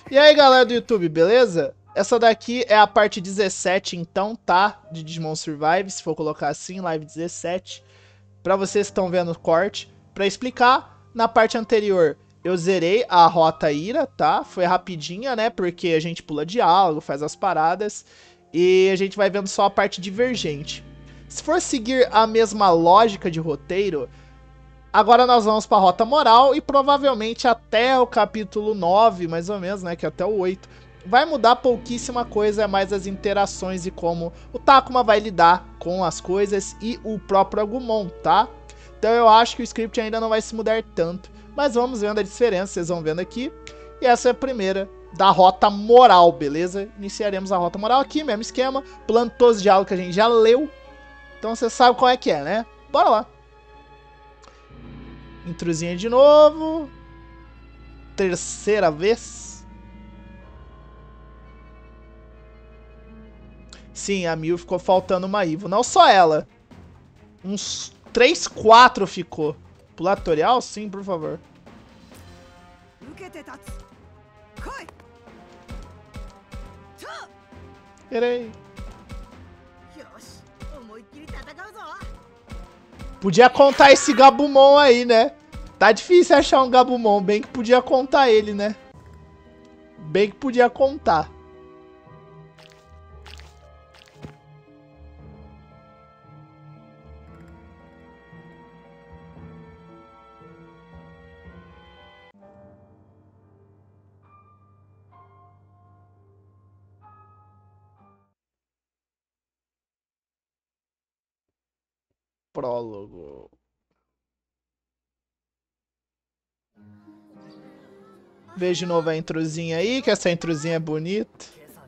E aí, galera do YouTube, beleza? Essa daqui é a parte 17, então, tá? De Digimon Survive, se for colocar assim, live 17. Pra vocês que estão vendo o corte. Pra explicar, na parte anterior eu zerei a Rota Ira, tá? Foi rapidinha, né? Porque a gente pula diálogo, faz as paradas. E a gente vai vendo só a parte divergente. Se for seguir a mesma lógica de roteiro, agora nós vamos pra Rota Moral e provavelmente até o capítulo 9, mais ou menos, né? Que é até o 8. Vai mudar pouquíssima coisa, é mais as interações e como o Takuma vai lidar com as coisas e o próprio Agumon, tá? Então eu acho que o script ainda não vai se mudar tanto. Mas vamos vendo a diferença, vocês vão vendo aqui. E essa é a primeira da Rota Moral, beleza? Iniciaremos a Rota Moral aqui, mesmo esquema. Pulando todos os diálogos que a gente já leu. Então você sabe qual é que é, né? Bora lá. Intrusinha de novo. Terceira vez. Sim, a Mil ficou faltando uma Ivo. Não só ela. Uns 3, 4 ficou. Pular tutorial? Sim, por favor. Erei. Podia contar esse Gabumon aí, né? Tá difícil achar um Gabumon. Bem que podia contar ele, né? Bem que podia contar. Prólogo. Veja de novo a intrusinha aí, que essa intrusinha é bonita.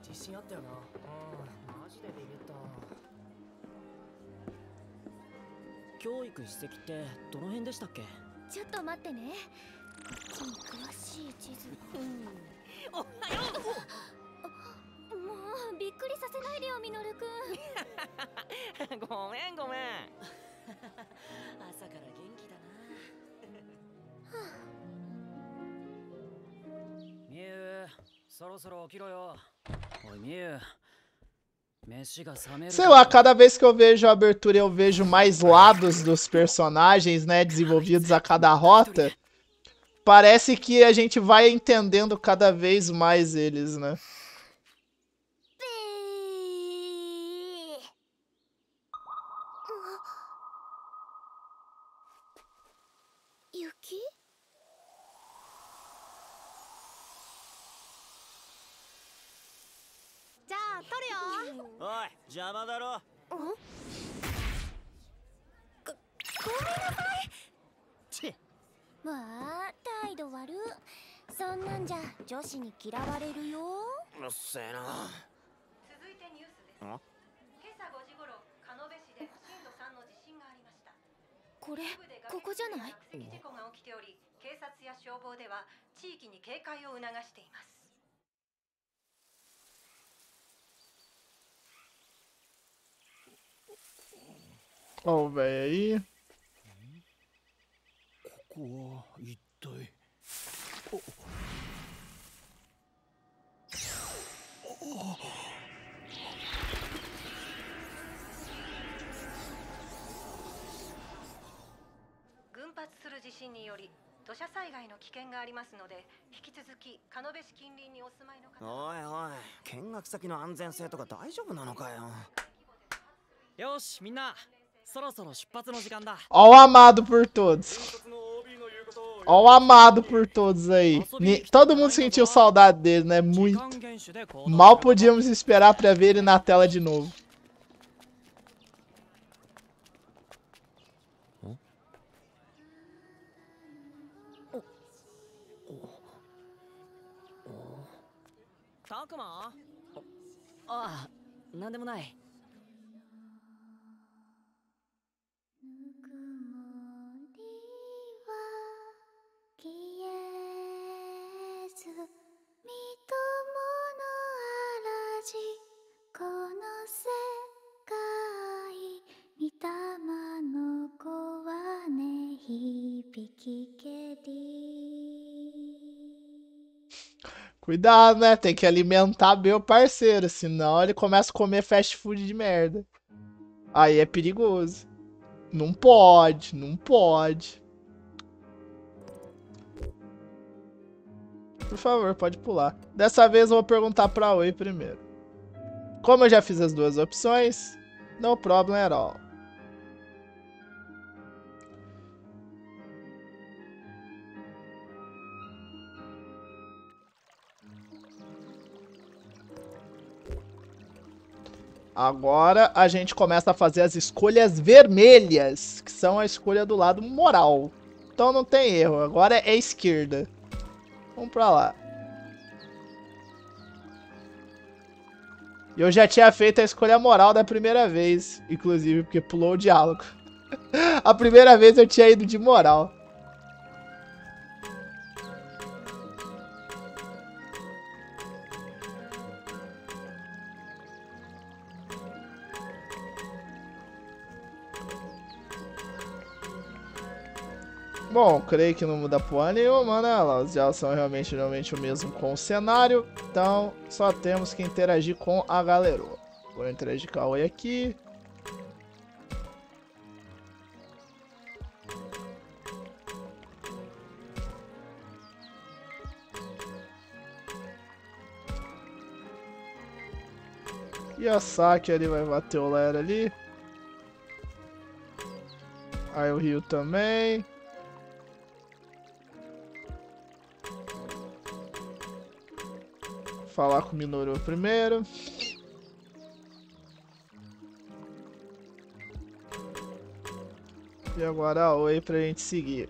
Sei lá, cada vez que eu vejo a abertura eu vejo mais lados dos personagens, né, desenvolvidos a cada rota. Parece que a gente vai entendendo cada vez mais eles, né? Ó, o velho aí. Ó o amado por todos. Ó o amado por todos aí. Todo mundo sentiu saudade dele, né? Muito. Mal podíamos esperar pra ver ele na tela de novo. Cuidado, né? Tem que alimentar bem o parceiro, senão ele começa a comer fast food de merda. Aí é perigoso. Não pode, não pode. Por favor, pode pular. Dessa vez eu vou perguntar pra Oi primeiro. Como eu já fiz as duas opções, no problem at all. Agora a gente começa a fazer as escolhas vermelhas, que são a escolha do lado moral. Então não tem erro, agora é esquerda. Vamos pra lá. Eu já tinha feito a escolha moral da primeira vez, inclusive, porque pulou o diálogo. A primeira vez eu tinha ido de moral. Bom, creio que não muda porra nenhuma, né? Os diálogos são realmente o mesmo com o cenário. Então, só temos que interagir com a galera. Vou interagir com a Oi aqui. E a Saki ali vai bater o Lera ali. Aí o Ryu também. Falar com o Minoru primeiro. E agora a Oi pra gente seguir.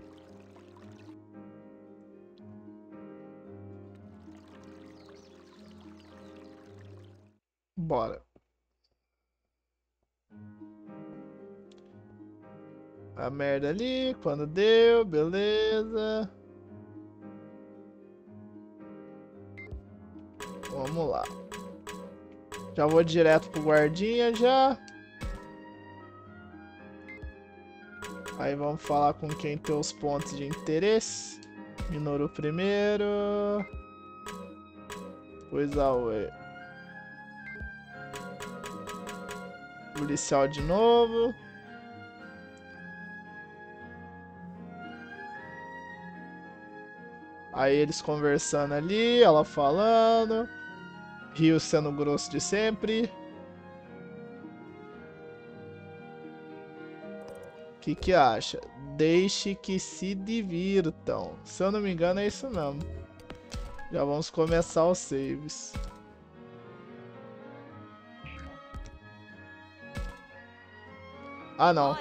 Bora. A merda ali, quando deu, beleza. Vamos lá. Já vou direto pro guardinha já. Aí vamos falar com quem tem os pontos de interesse. Minoru primeiro. Depois a Oi. Policial de novo. Aí eles conversando ali, ela falando. Ryu sendo grosso de sempre. O que acha? Deixe que se divirtam. Se eu não me engano é isso mesmo. Já vamos começar os saves. Ah, não.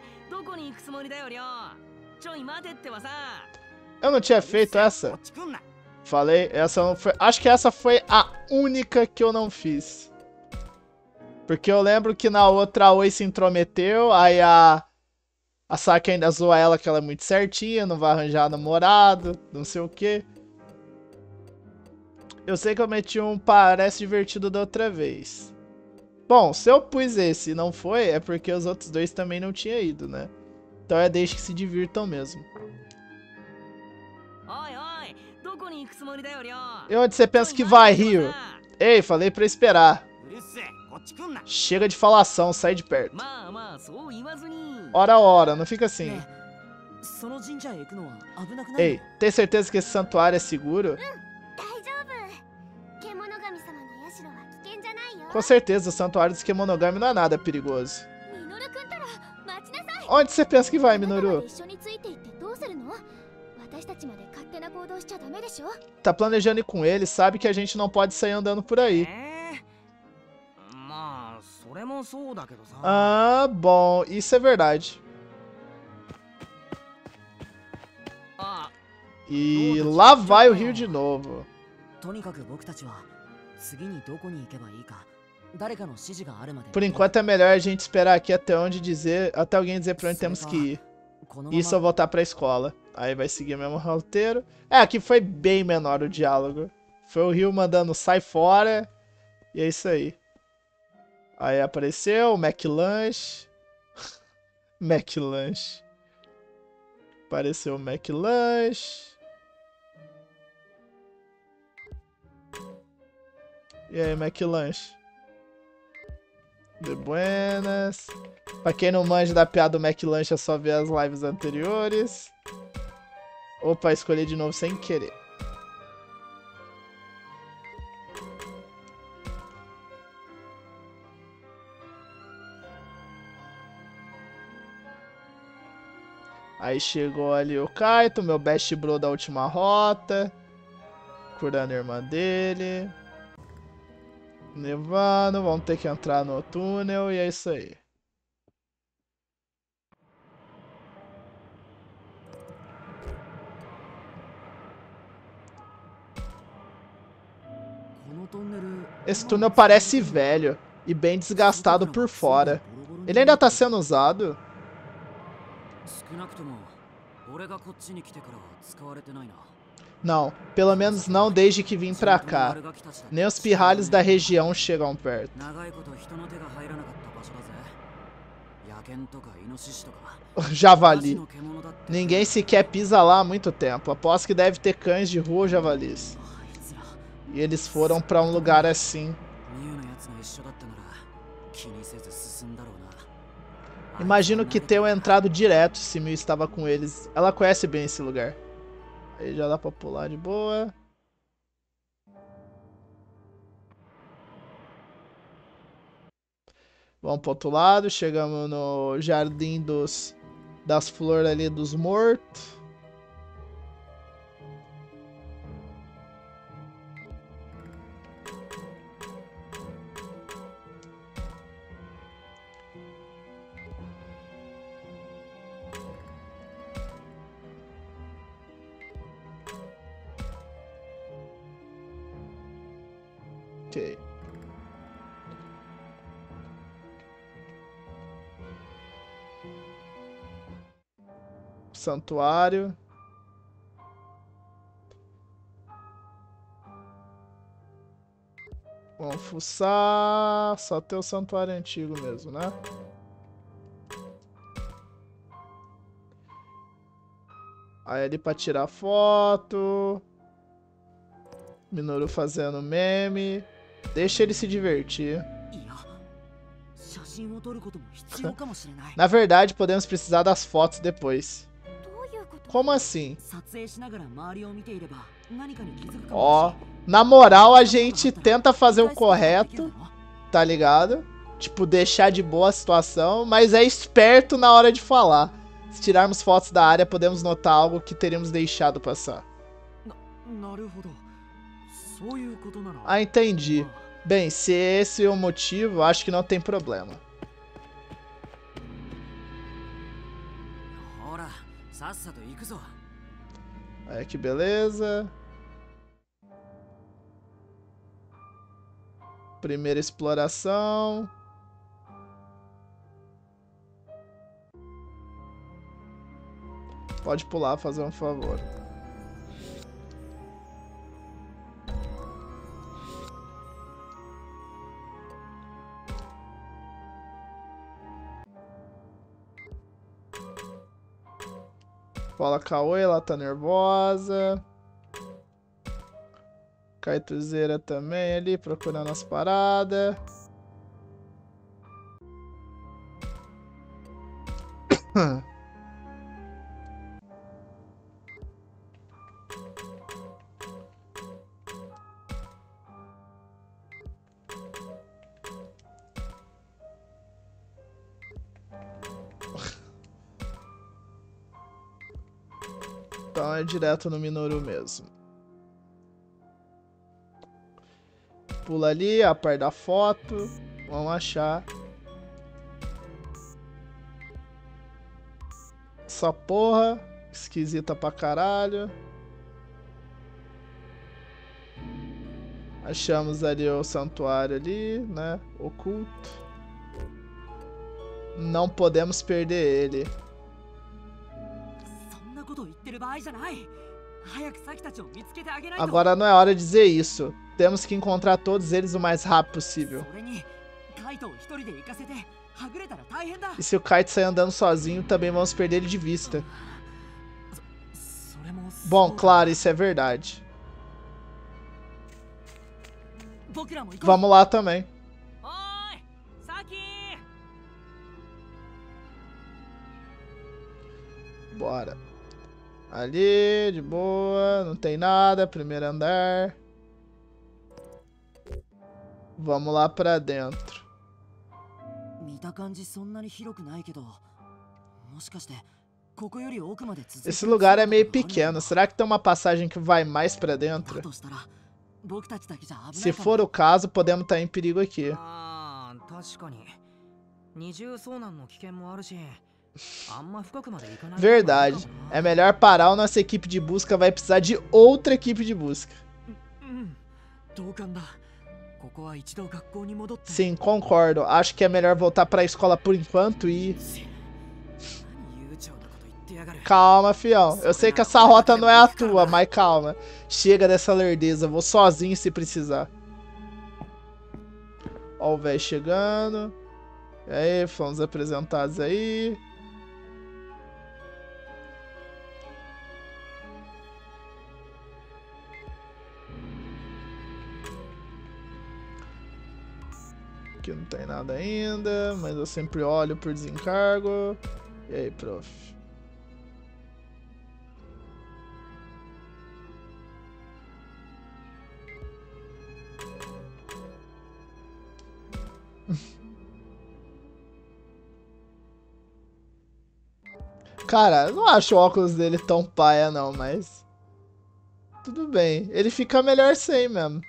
Eu não tinha feito essa? Falei, essa não foi. Acho que essa foi a única que eu não fiz. Porque eu lembro que na outra a Oi se intrometeu, aí a Saki ainda zoa ela que ela é muito certinha, não vai arranjar namorado, não sei o que. Eu sei que eu meti um parece divertido da outra vez. Bom, se eu pus esse e não foi, é porque os outros dois também não tinham ido, né? Então é deixe que se divirtam mesmo. E onde você pensa que vai, Ryu? Ei, falei pra esperar. Chega de falação, sai de perto. Ora, não fica assim. Ei, tem certeza que esse santuário é seguro? Com certeza, o santuário dos Kemonogami não é nada perigoso. Onde você pensa que vai, Minoru? Tá planejando ir com ele, sabe que a gente não pode sair andando por aí. Ah, bom, isso é verdade. E lá vai o Ryu de novo. Por enquanto é melhor a gente esperar aqui até alguém dizer pra onde temos que ir. Isso ou voltar pra escola. Aí vai seguir o mesmo roteiro. É, aqui foi bem menor o diálogo. Foi o Ryu mandando sai fora. E é isso aí. Aí apareceu o McLanche. McLanche. Apareceu o McLanche. E aí, McLanche? De buenas. Pra quem não manja da piada do McLanche, é só ver as lives anteriores. Opa, escolhi de novo sem querer. Aí chegou ali o Kaito, meu best bro da última rota. Curando a irmã dele. Nevando, vamos ter que entrar no túnel e é isso aí. Esse túnel parece velho e bem desgastado por fora. Ele ainda tá sendo usado? Não, pelo menos não desde que vim pra cá. Nem os pirralhos da região chegam perto. Javali. Ninguém sequer pisa lá há muito tempo. Aposto que deve ter cães de rua ou javalis. E eles foram pra um lugar assim. Imagino que tenham entrado direto se Miu estava com eles. Ela conhece bem esse lugar. Aí já dá pra pular de boa. Vamos pro outro lado. Chegamos no Jardim das Flores ali dos Mortos. Ok. Santuário. Vamos fuçar. Só tem o santuário antigo mesmo, né? Aí ali pra tirar foto. Minoru fazendo meme. Deixa ele se divertir. Na verdade, podemos precisar das fotos depois. Como assim? Ó, na moral a gente tenta fazer o correto, tá ligado? Tipo, deixar de boa a situação, mas é esperto na hora de falar. Se tirarmos fotos da área, podemos notar algo que teríamos deixado passar. Ah, entendi. Bem, se esse é o motivo, acho que não tem problema. Aí, que beleza. Primeira exploração. Pode pular, fazer um favor. Fala Cauê, ela tá nervosa. Kaituzeira também ali, procurando as paradas. Então é direto no Minoru mesmo. Pula ali, a par da foto. Vamos achar. Essa porra. Esquisita pra caralho. Achamos ali o santuário ali, né? Oculto. Não podemos perder ele. Agora não é hora de dizer isso. Temos que encontrar todos eles o mais rápido possível. E se o Kaito sair andando sozinho, também vamos perder ele de vista. Bom, claro, isso é verdade. Vamos lá também. Bora. Ali, de boa, não tem nada, primeiro andar. Vamos lá pra dentro. Esse lugar é meio pequeno, será que tem uma passagem que vai mais pra dentro? Se for o caso, podemos estar em perigo aqui. Verdade. É melhor parar ou nossa equipe de busca vai precisar de outra equipe de busca. Sim, concordo. Acho que é melhor voltar pra escola por enquanto e... Calma, fião. Eu sei que essa rota não é a tua, mas calma. Chega dessa lerdeza. Vou sozinho se precisar. Ó o velho chegando. E aí, fomos apresentados aí. Aqui não tem nada ainda, mas eu sempre olho por desencargo. E aí, prof? Cara, eu não acho o óculos dele tão paia não, mas... Tudo bem, ele fica melhor sem mesmo.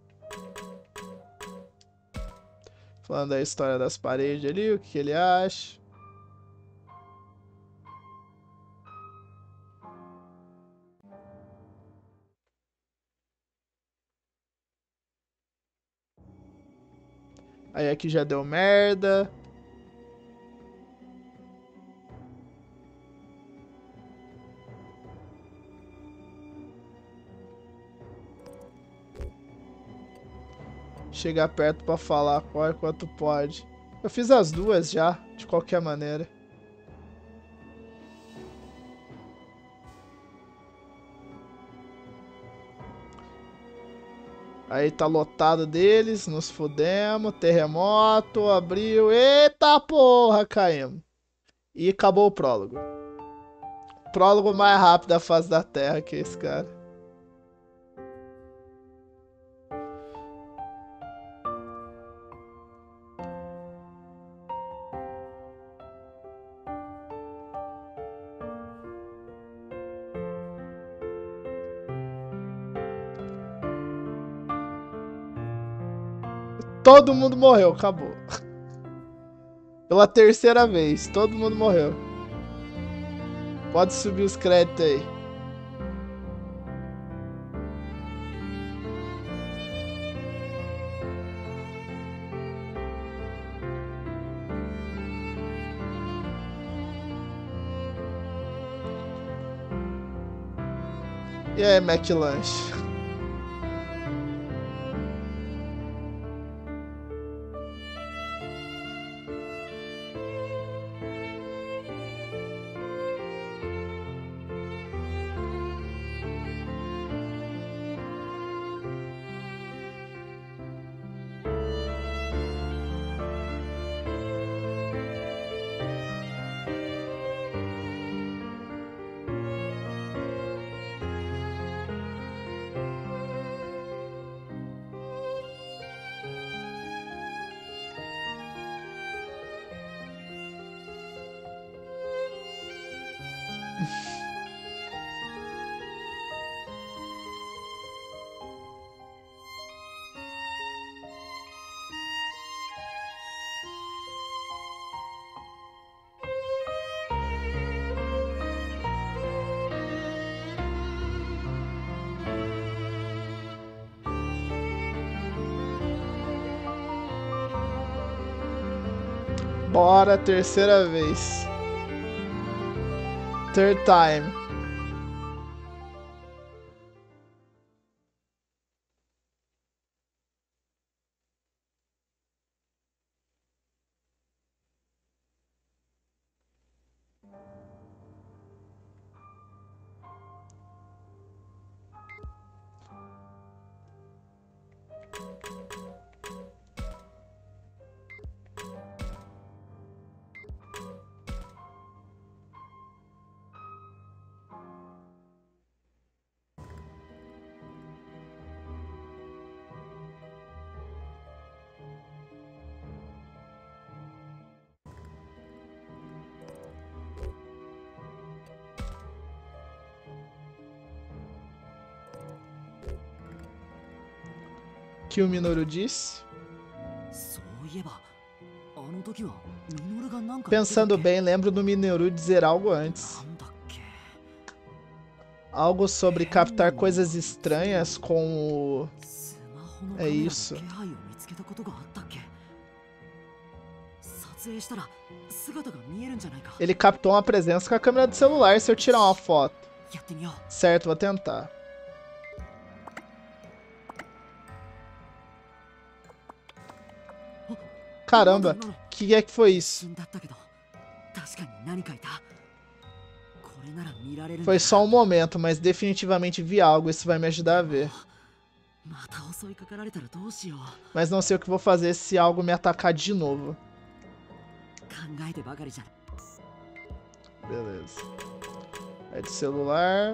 Falando da história das paredes ali, o que ele acha. Aí aqui já deu merda. Chegar perto pra falar quanto pode. Eu fiz as duas já, de qualquer maneira. Aí tá lotado deles, nos fudemos, terremoto, abriu, eita porra, caímos. E acabou o prólogo. Prólogo mais rápido da face da Terra que esse cara. Todo mundo morreu, acabou. Pela terceira vez, todo mundo morreu. Pode subir os créditos aí. E aí, McLanche? Bora, terceira vez. Third time. que o Minoru disse? Pensando bem, lembro do Minoru dizer algo antes. Algo sobre captar coisas estranhas com o... É isso. Ele captou uma presença com a câmera do celular se eu tirar uma foto. Certo, vou tentar. Caramba, que é que foi isso? Foi só um momento, mas definitivamente vi algo, isso vai me ajudar a ver. Mas não sei o que vou fazer se algo me atacar de novo. Beleza. É de celular.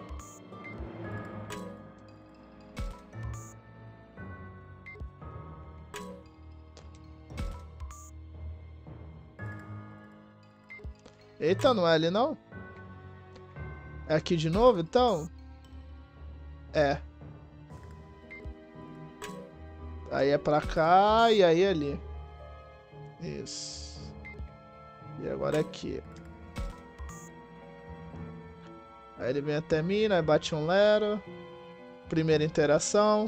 Eita, não é ali não? É aqui de novo, então? É. Aí é pra cá e aí ali. Isso. E agora é aqui. Aí ele vem até mim, aí bate um lero. Primeira interação.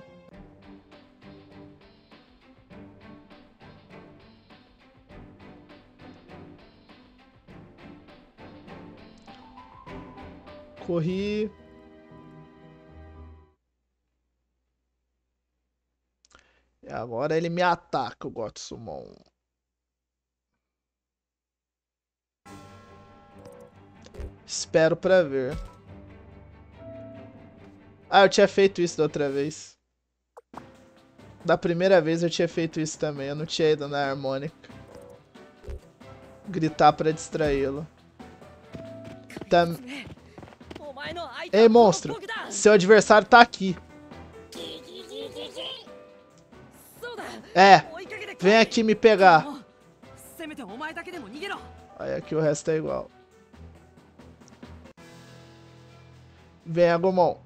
Corri. E agora ele me ataca, o Gotsumon. Espero pra ver. Ah, eu tinha feito isso da outra vez. Da primeira vez eu tinha feito isso também. Eu não tinha ido na harmônica. Gritar pra distraí-lo. Tá... Ei, monstro. Seu adversário tá aqui. É. Vem aqui me pegar. Aí aqui o resto é igual. Vem, Agumon.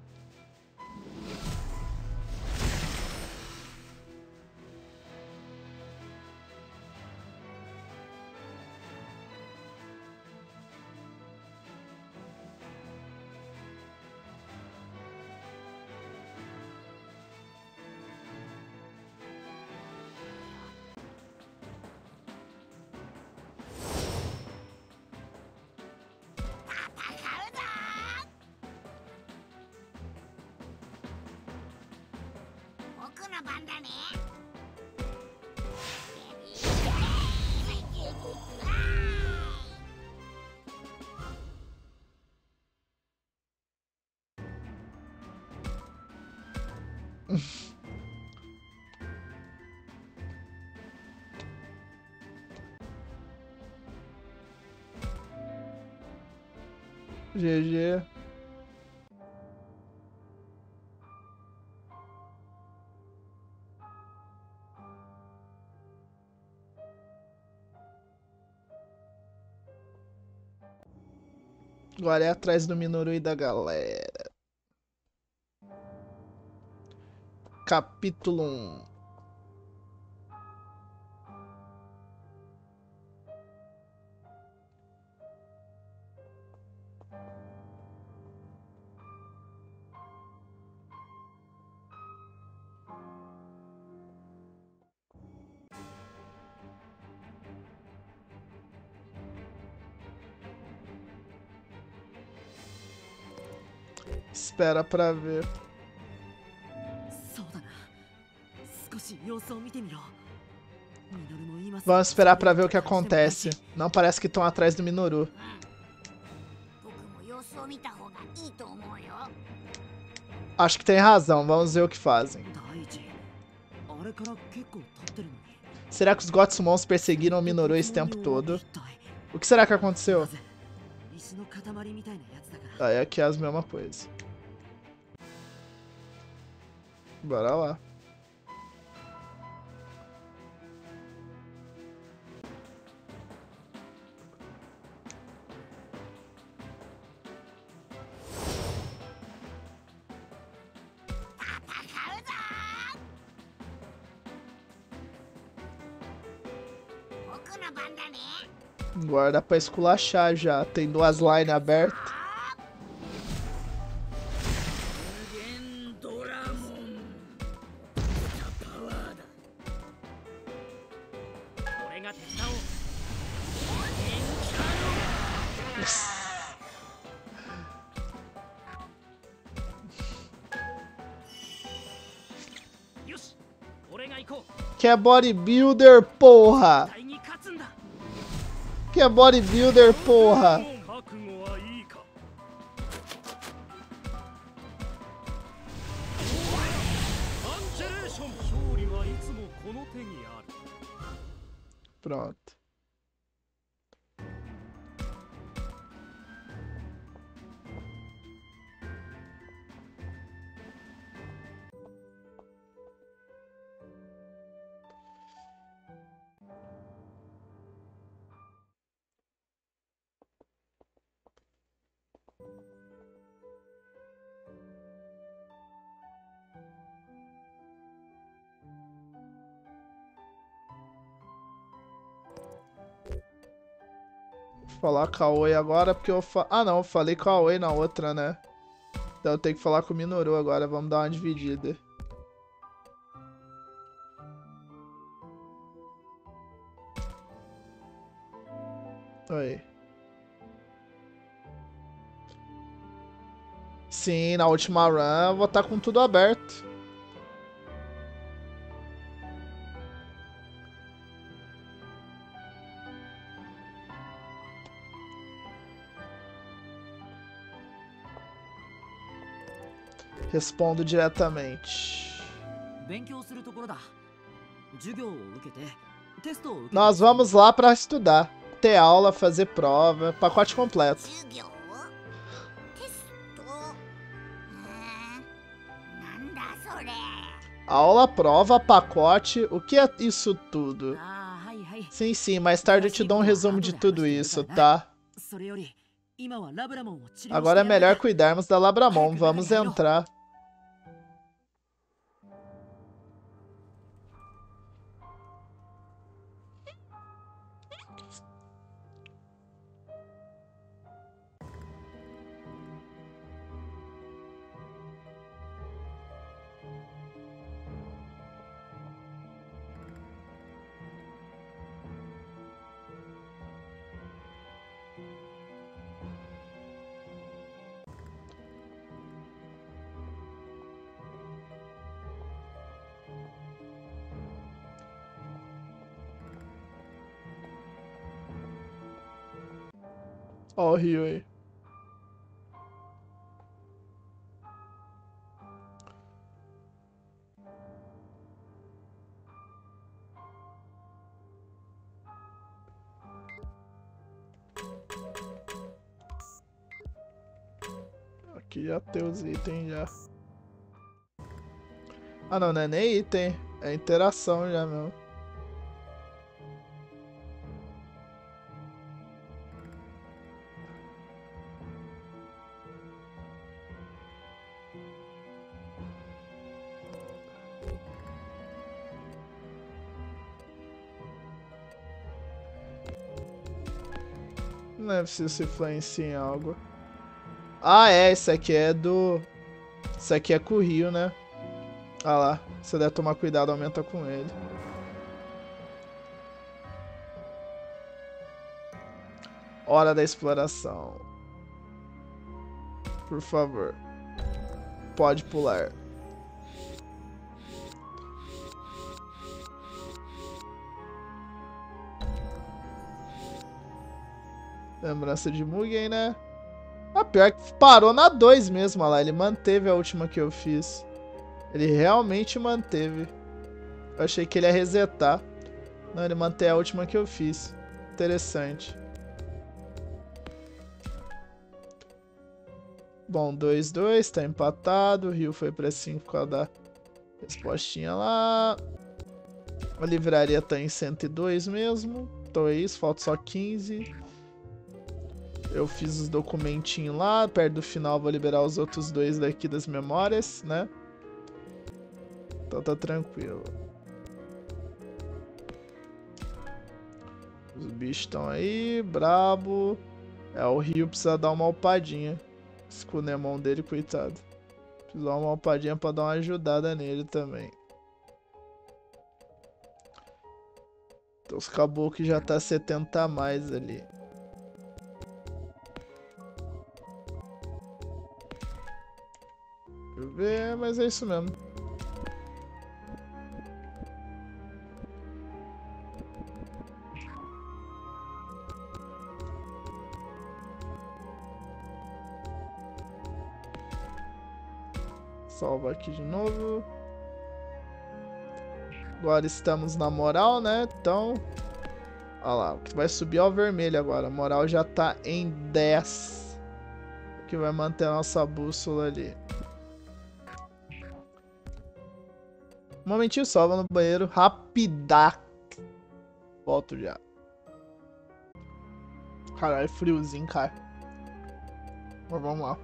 GG. Agora é atrás do Minoru e da galera. Capítulo 1. Espera pra ver. Vamos esperar pra ver o que acontece. Não parece que estão atrás do Minoru. Acho que tem razão. Vamos ver o que fazem. Será que os Gotsumons perseguiram o Minoru esse tempo todo? O que será que aconteceu? Ah, é aqui as mesmas coisas. Bora lá. Agora dá pra esculachar já. Tem 2 lines abertas. Que é bodybuilder, porra! Que é bodybuilder, porra! Pronto. Vou falar com a Oi agora porque eu Ah não, eu falei com a Oi na outra, né? Então eu tenho que falar com o Minoru agora, vamos dar uma dividida. Oi. Sim, na última run eu vou estar com tudo aberto. Respondo diretamente. Nós vamos lá para estudar, ter aula, fazer prova, pacote completo. Aula, prova, pacote, o que é isso tudo? Sim, sim, mais tarde eu te dou um resumo de tudo isso, tá? Agora é melhor cuidarmos da Labramon, vamos entrar. Ó o Rio aí. Aqui já tem os itens já. Ah não, não é nem item, é interação já mesmo. Não é preciso se influenciar em algo. Ah, é, esse aqui é do... Isso aqui é com o Rio, né? Ah lá, você deve tomar cuidado, aumenta com ele. Hora da exploração. Por favor. Pode pular. Lembrança de Mugen, né? Ah, pior que parou na 2 mesmo, olha lá. Ele manteve a última que eu fiz. Ele realmente manteve. Eu achei que ele ia resetar. Não, ele manteve a última que eu fiz. Interessante. Bom, 2-2, tá empatado. O Rio foi pra 5 por causa da respostinha lá. A livraria tá em 102 mesmo. Então é isso, falta só 15. Eu fiz os documentinhos lá. Perto do final vou liberar os outros 2 daqui das memórias, né? Então tá tranquilo. Os bichos estão aí, brabo. É, o Rio precisa dar uma upadinha. Esse Kunemon dele, coitado. Precisa dar uma upadinha pra dar uma ajudada nele também. Então os caboclos já tá 70 a mais ali. Deixa eu ver, mas é isso mesmo. Salva aqui de novo. Agora estamos na moral, né? Então... Olha lá, o que vai subir é o vermelho agora. A moral já tá em 10. O que vai manter a nossa bússola ali. Um momentinho só, vou no banheiro. Rapidax. Volto já. Caralho, friozinho, cara. Mas vamos lá.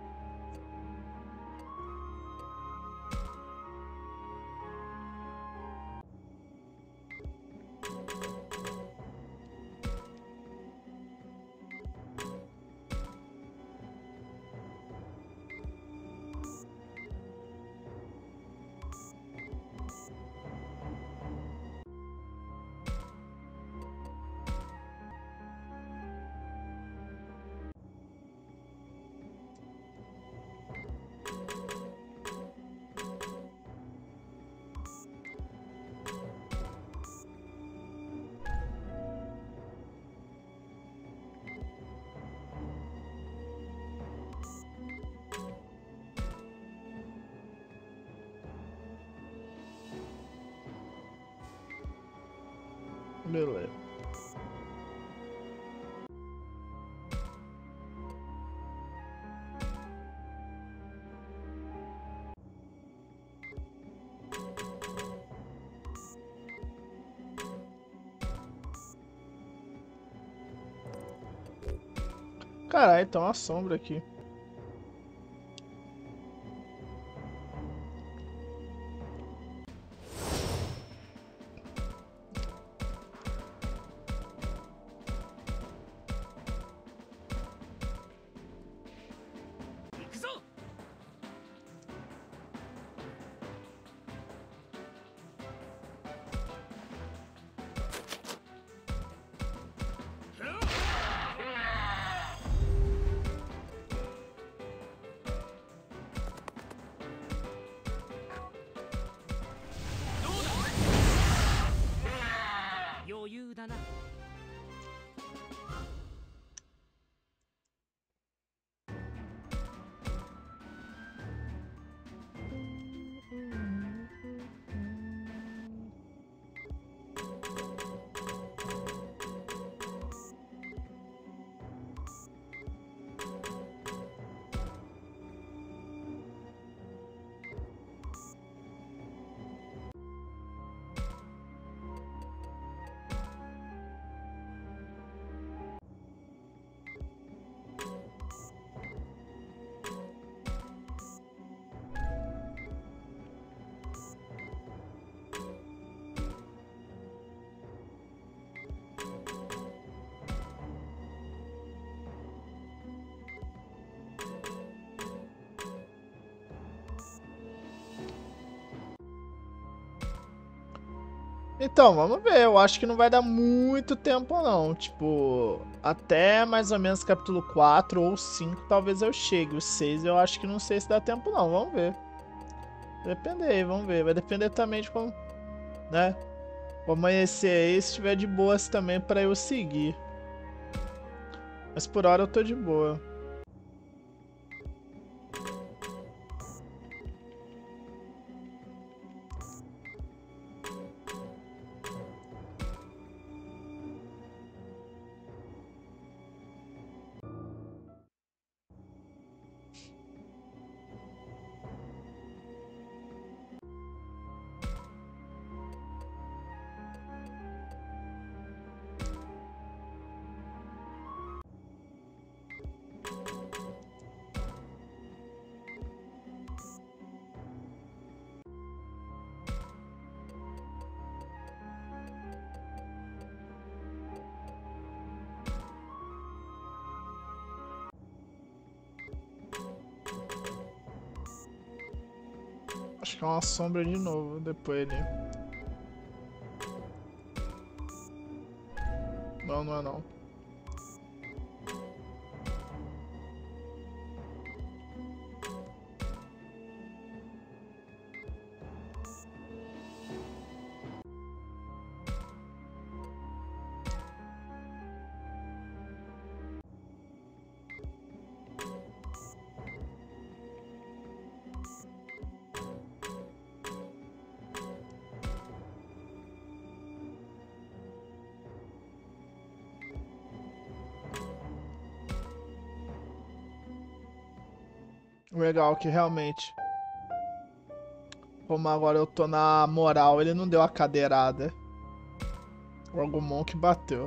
Beleza. Caralho, tá uma sombra aqui. Então, vamos ver. Eu acho que não vai dar muito tempo, não. Tipo, até mais ou menos capítulo 4 ou 5 talvez eu chegue. O 6 eu acho que não sei se dá tempo, não. Vamos ver. Vai depender, vamos ver. Vai depender também de como, né? O amanhecer aí, se estiver de boas também pra eu seguir. Mas por hora eu tô de boa. Acho que é uma sombra de novo, depois ali. Não, não é não. Legal que realmente, como agora eu tô na moral, ele não deu a cadeirada. O Agumon que bateu.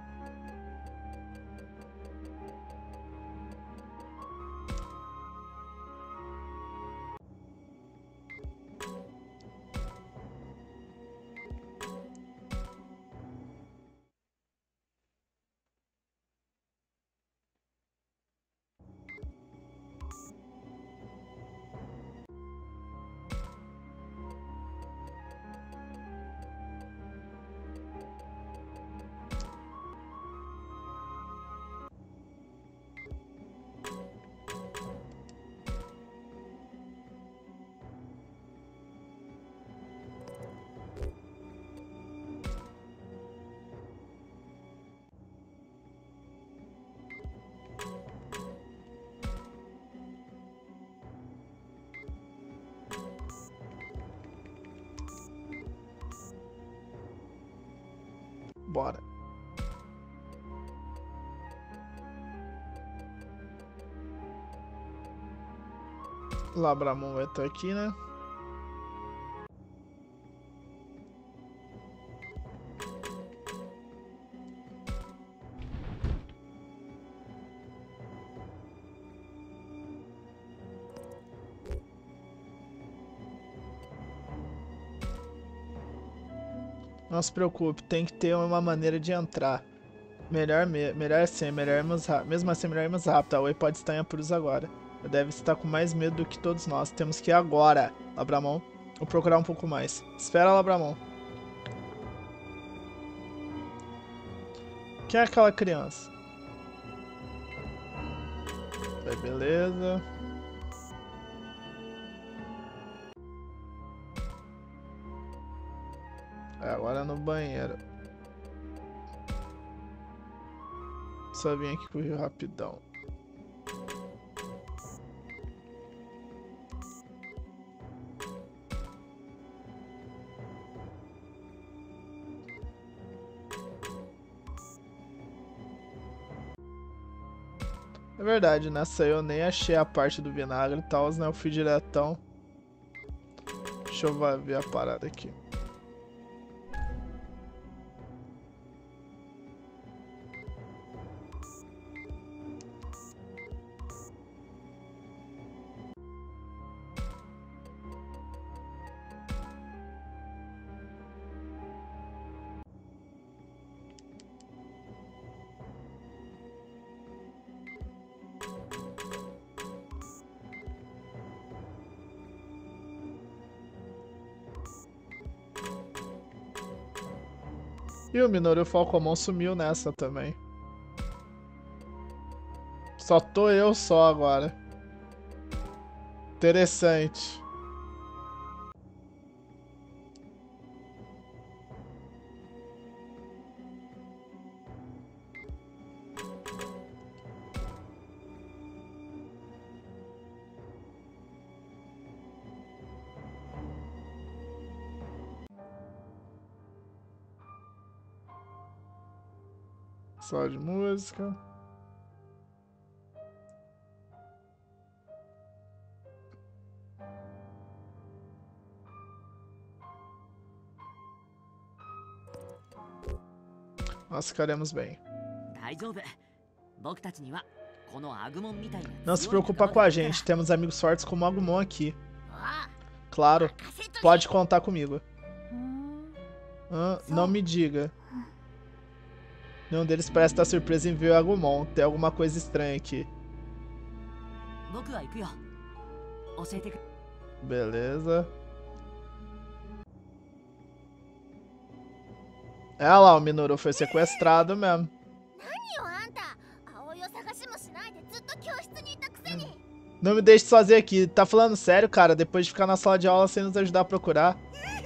Bora. Labramon vai estar aqui, né? Não se preocupe, tem que ter uma maneira de entrar. Melhor assim, mesmo assim, melhor irmos rápido. A Oi pode estar em apuros agora. Deve estar com mais medo do que todos nós. Temos que ir agora, Labramon. Vou procurar um pouco mais. Espera, Labramon. Quem é aquela criança? Beleza. Agora no banheiro. Só vim aqui pro Rio rapidão. É verdade, nessa eu nem achei a parte do vinagre e tal, né? Eu fui diretão. Deixa eu ver a parada aqui. E o Minoru Falcomon sumiu nessa também. Só tô eu só agora. Interessante. Só de música. Nós ficaremos bem. Não se preocupa com a gente, temos amigos fortes como o Agumon aqui. Claro, pode contar comigo. Não me diga. Nenhum deles parece estar surpreso em ver o Agumon. Tem alguma coisa estranha aqui. Beleza. É lá, o Minoru foi sequestrado mesmo. Não me deixe sozinho aqui. Tá falando sério, cara? Depois de ficar na sala de aula sem nos ajudar a procurar.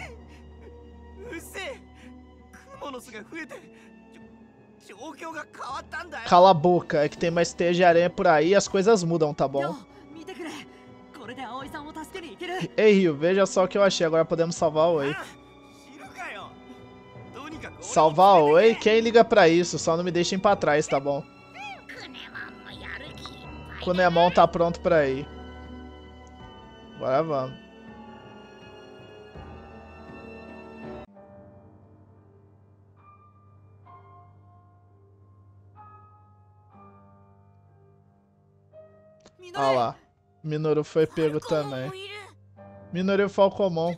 Cala a boca. É que tem mais teia de aranha por aí e as coisas mudam, tá bom? Ei, Ryu, veja só o que eu achei. Agora podemos salvar o Oi. Salvar o Oi? Quem liga pra isso? Só não me deixem pra trás, tá bom? Kunemon tá pronto pra ir. Agora vamos. Olha lá. Minoru foi pego também. Minoru e Falcomon.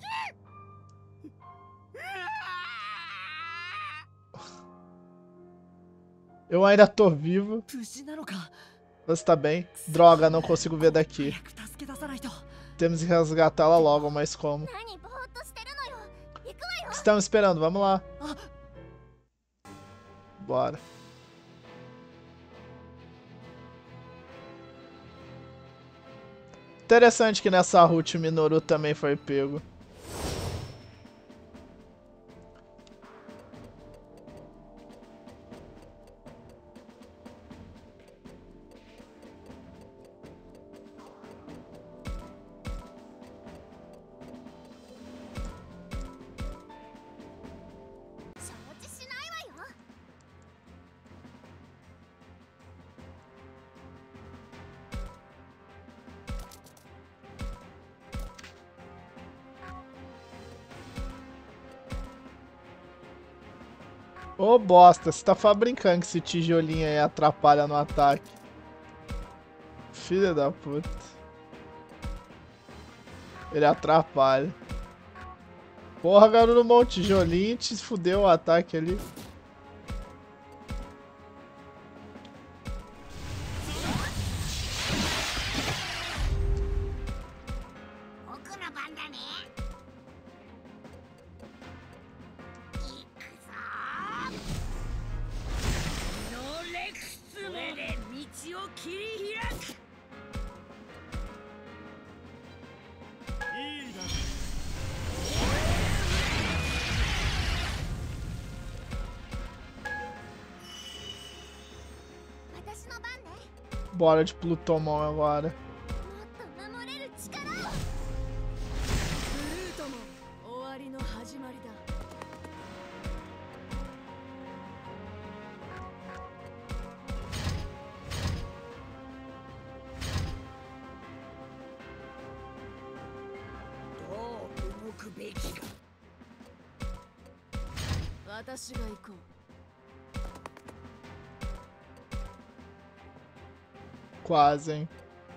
Eu ainda tô vivo. Você tá bem? Droga, não consigo ver daqui. Temos que resgatá-la logo, mas como? O que estamos esperando? Vamos lá. Bora. Interessante que nessa route o Minoru também foi pego. Ô bosta, você tá brincando que esse tijolinho aí atrapalha no ataque. Filha da puta. Ele atrapalha. Porra, Garurumon, tijolinho te fudeu o ataque ali. Bora de Plutomon agora. Quase, hein?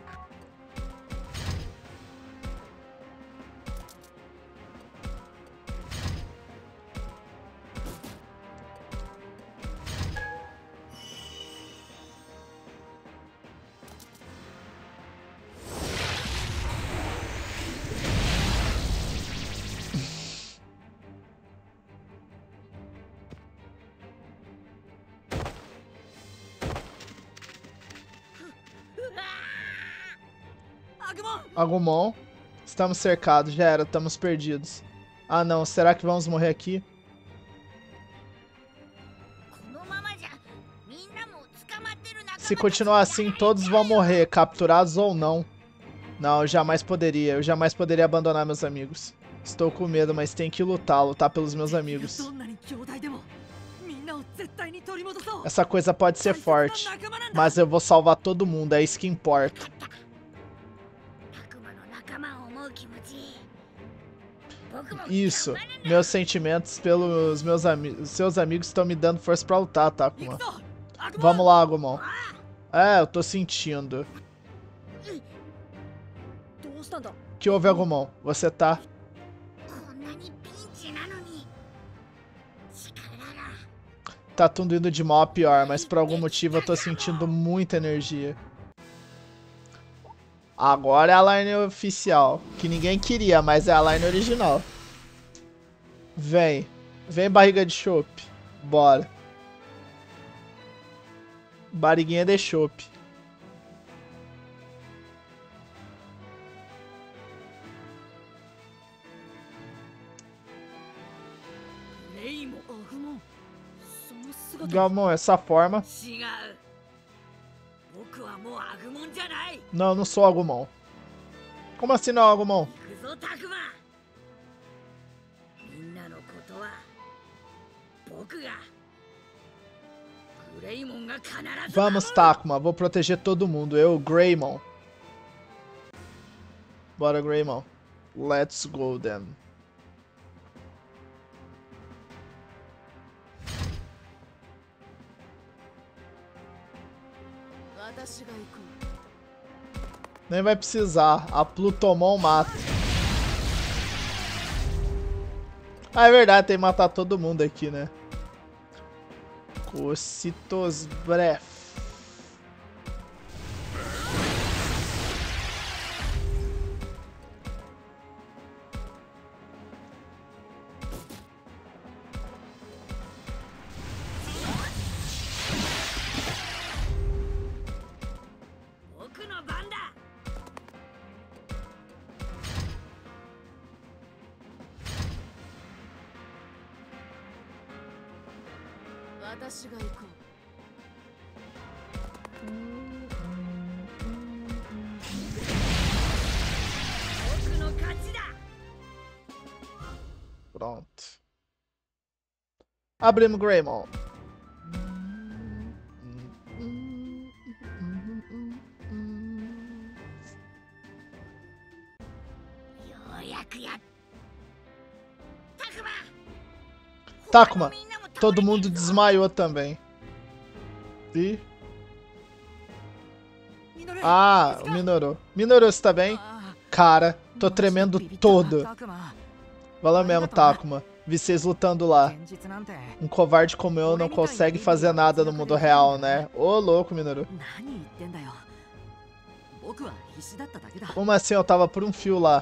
Agumon, estamos cercados, já era, estamos perdidos. Ah não, será que vamos morrer aqui? Se continuar assim, todos vão morrer, capturados ou não. Não, eu jamais poderia abandonar meus amigos. Estou com medo, mas tenho que lutar pelos meus amigos. Essa coisa pode ser forte, mas eu vou salvar todo mundo, é isso que importa. Isso, meus sentimentos pelos meus amigos, seus amigos estão me dando força pra lutar, Takuma. Vamos lá, Agumon. É, eu tô sentindo. O que houve, Agumon? Você tá... Tá tudo indo de mal a pior, mas por algum motivo eu tô sentindo muita energia. Agora é a line oficial, que ninguém queria, mas é a line original. Vem. Vem, barriga de chope. Bora. Bariguinha de chopp. Galmon, essa forma. Não, eu não sou Agumon. Como assim não é Agumon? Vamos, Takuma. Vou proteger todo mundo. Eu, Greymon. Bora, Greymon. Let's go, then. Nem vai precisar. A Plutomon mata. Ah, é verdade. Tem que matar todo mundo aqui, né? Cocitos Breath. Pronto. Abrimos Greymon. Takuma. Todo mundo desmaiou também. E... Ah, o Minoru. Minoru, você tá bem? Cara, tô tremendo todo. Valeu mesmo, Takuma. Vi vocês lutando lá. Um covarde como eu não consegue fazer nada no mundo real, né? Ô, louco, Minoru. Como assim? Eu tava por um fio lá.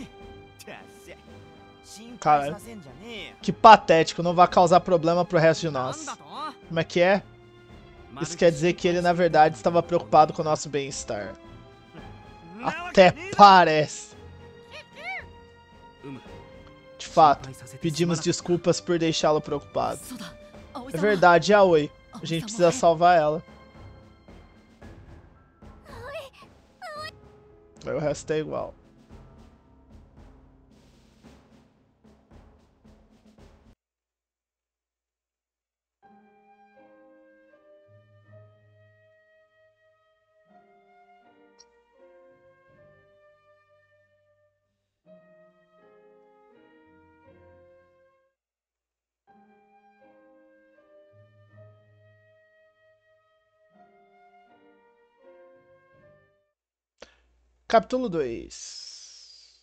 Cara, que patético. Não vai causar problema pro resto de nós. Como é que é? Isso quer dizer que ele, na verdade, estava preocupado com o nosso bem-estar. Até parece. De fato, pedimos desculpas por deixá-lo preocupado. É verdade, Aoi. A gente precisa salvar ela. Aí o resto é igual. Capítulo 2.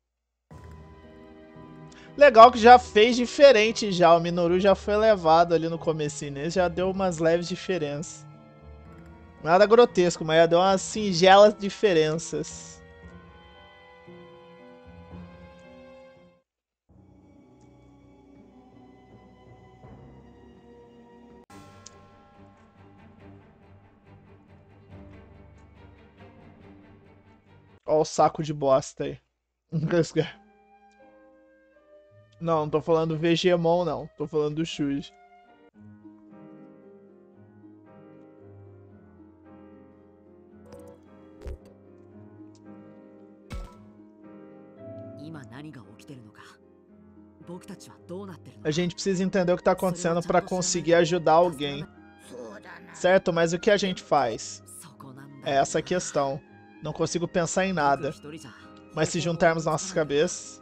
Legal que já fez diferente já. O Minoru já foi levado ali no comecinho. Né? Já deu umas leves diferenças. Nada grotesco, mas já deu umas singelas diferenças. Ó o saco de bosta aí. Não, não tô falando do Vegemon, não. Tô falando do Shuji. A gente precisa entender o que tá acontecendo pra conseguir ajudar alguém. Certo, mas o que a gente faz? É essa a questão. Não consigo pensar em nada. Mas se juntarmos nossas cabeças...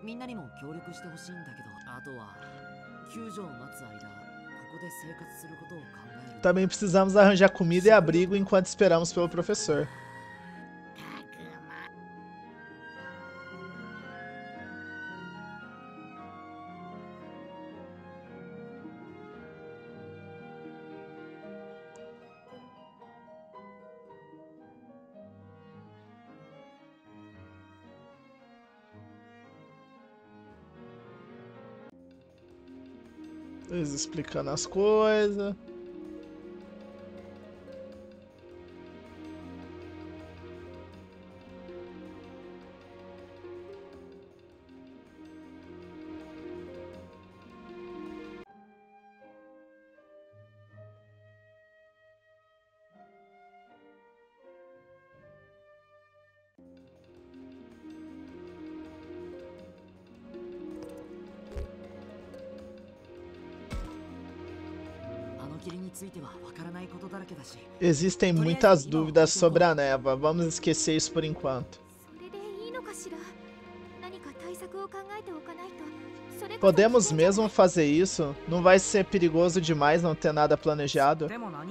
Também precisamos arranjar comida e abrigo enquanto esperamos pelo professor. Eles explicando as coisas. Existem muitas dúvidas sobre a névoa. Vamos esquecer isso por enquanto. Podemos mesmo fazer isso? Não vai ser perigoso demais não ter nada planejado?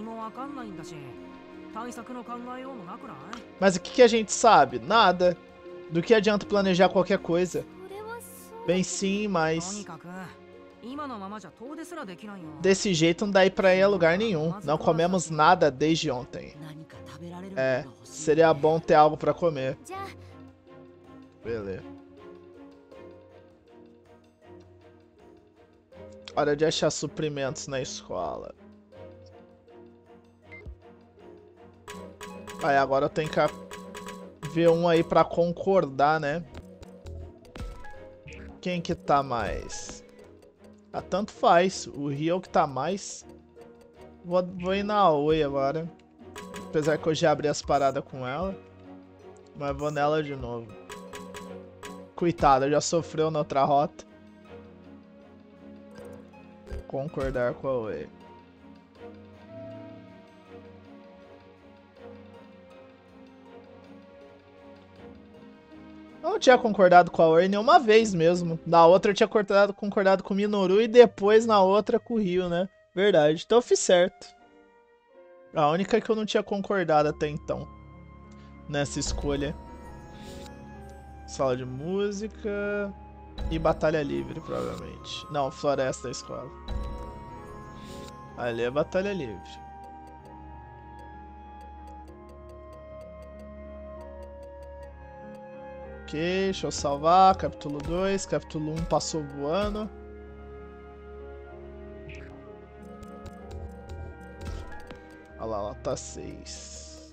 Mas o que a gente sabe? Nada. Do que adianta planejar qualquer coisa? Bem sim, mas... desse jeito não dá pra ir a lugar nenhum. Não comemos nada desde ontem. É, seria bom ter algo pra comer. Beleza. Hora de achar suprimentos na escola. Aí agora eu tenho que ver um aí pra concordar, né? Quem que tá mais? Ah, tanto faz. O Rio é o que tá mais. Vou ir na Oi agora. Apesar que eu já abri as paradas com ela. Mas vou nela de novo. Coitada, já sofreu na outra rota. Concordar com a Oi. Eu não tinha concordado com a Oi nenhuma vez mesmo. Na outra eu tinha concordado com o Minoru e depois na outra com o Rio, né? Verdade. Então eu fiz certo. A única que eu não tinha concordado até então. Nessa escolha. Sala de música. E batalha livre, provavelmente. Não, floresta da escola. Ali é batalha livre. Ok, deixa eu salvar. Capítulo 2. Capítulo 1 passou voando. Olha lá, tá 6.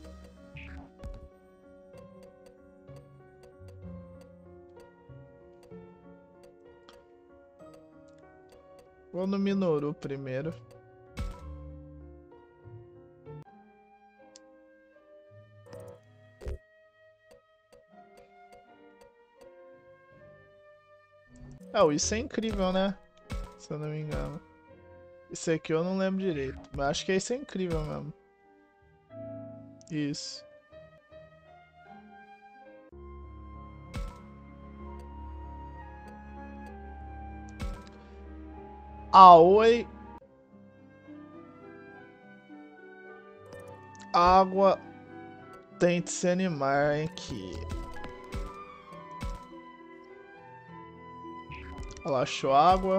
Vou no Minoru primeiro. Isso é incrível, né? Se eu não me engano. Esse aqui eu não lembro direito. Mas acho que esse é incrível mesmo. Isso. Aoi. Água. Tente se animar aqui. Olha lá, achou água.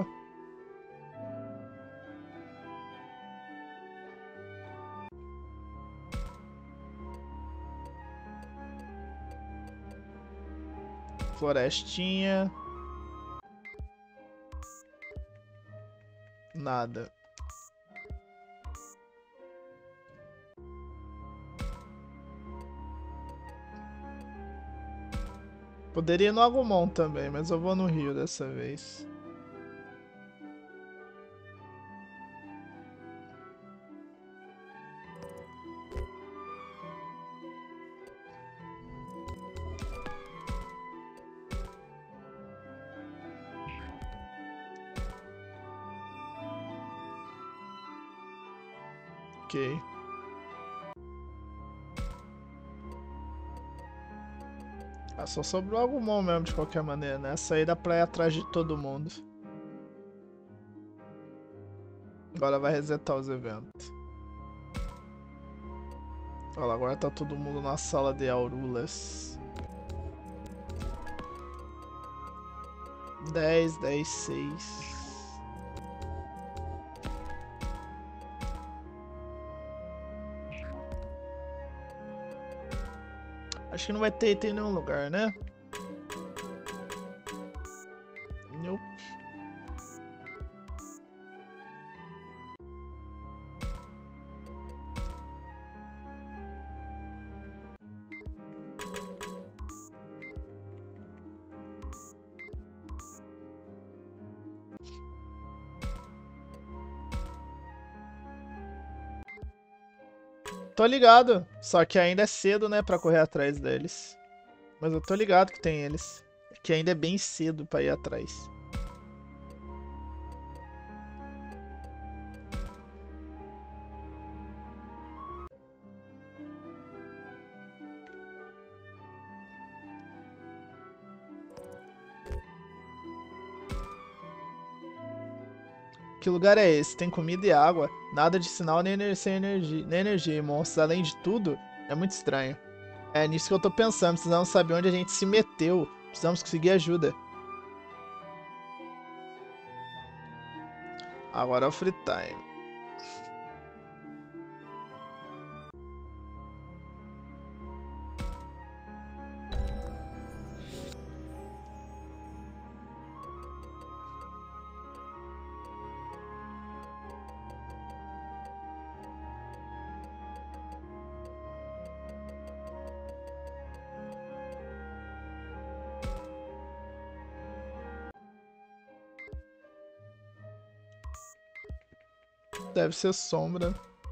Florestinha. Nada. Poderia ir no Agumon também, mas eu vou no Rio dessa vez. Ok. Só sobrou Agumon mesmo, de qualquer maneira, né? Essa aí dá pra ir atrás de todo mundo. Agora vai resetar os eventos. Olha lá, agora tá todo mundo na sala de Aurulas. 10, 10, 6. Acho que não vai ter item em nenhum lugar, né? Nope. tô ligado. Só que ainda é cedo, né, pra correr atrás deles. Mas eu tô ligado que tem eles. Que ainda é bem cedo pra ir atrás. Que lugar é esse? Tem comida e água. Nada de sinal sem energia. Nem energia e monstros. Além de tudo, é muito estranho. É nisso que eu tô pensando. Precisamos saber onde a gente se meteu. Precisamos conseguir ajuda. Agora é o free time. Deve ser sombra.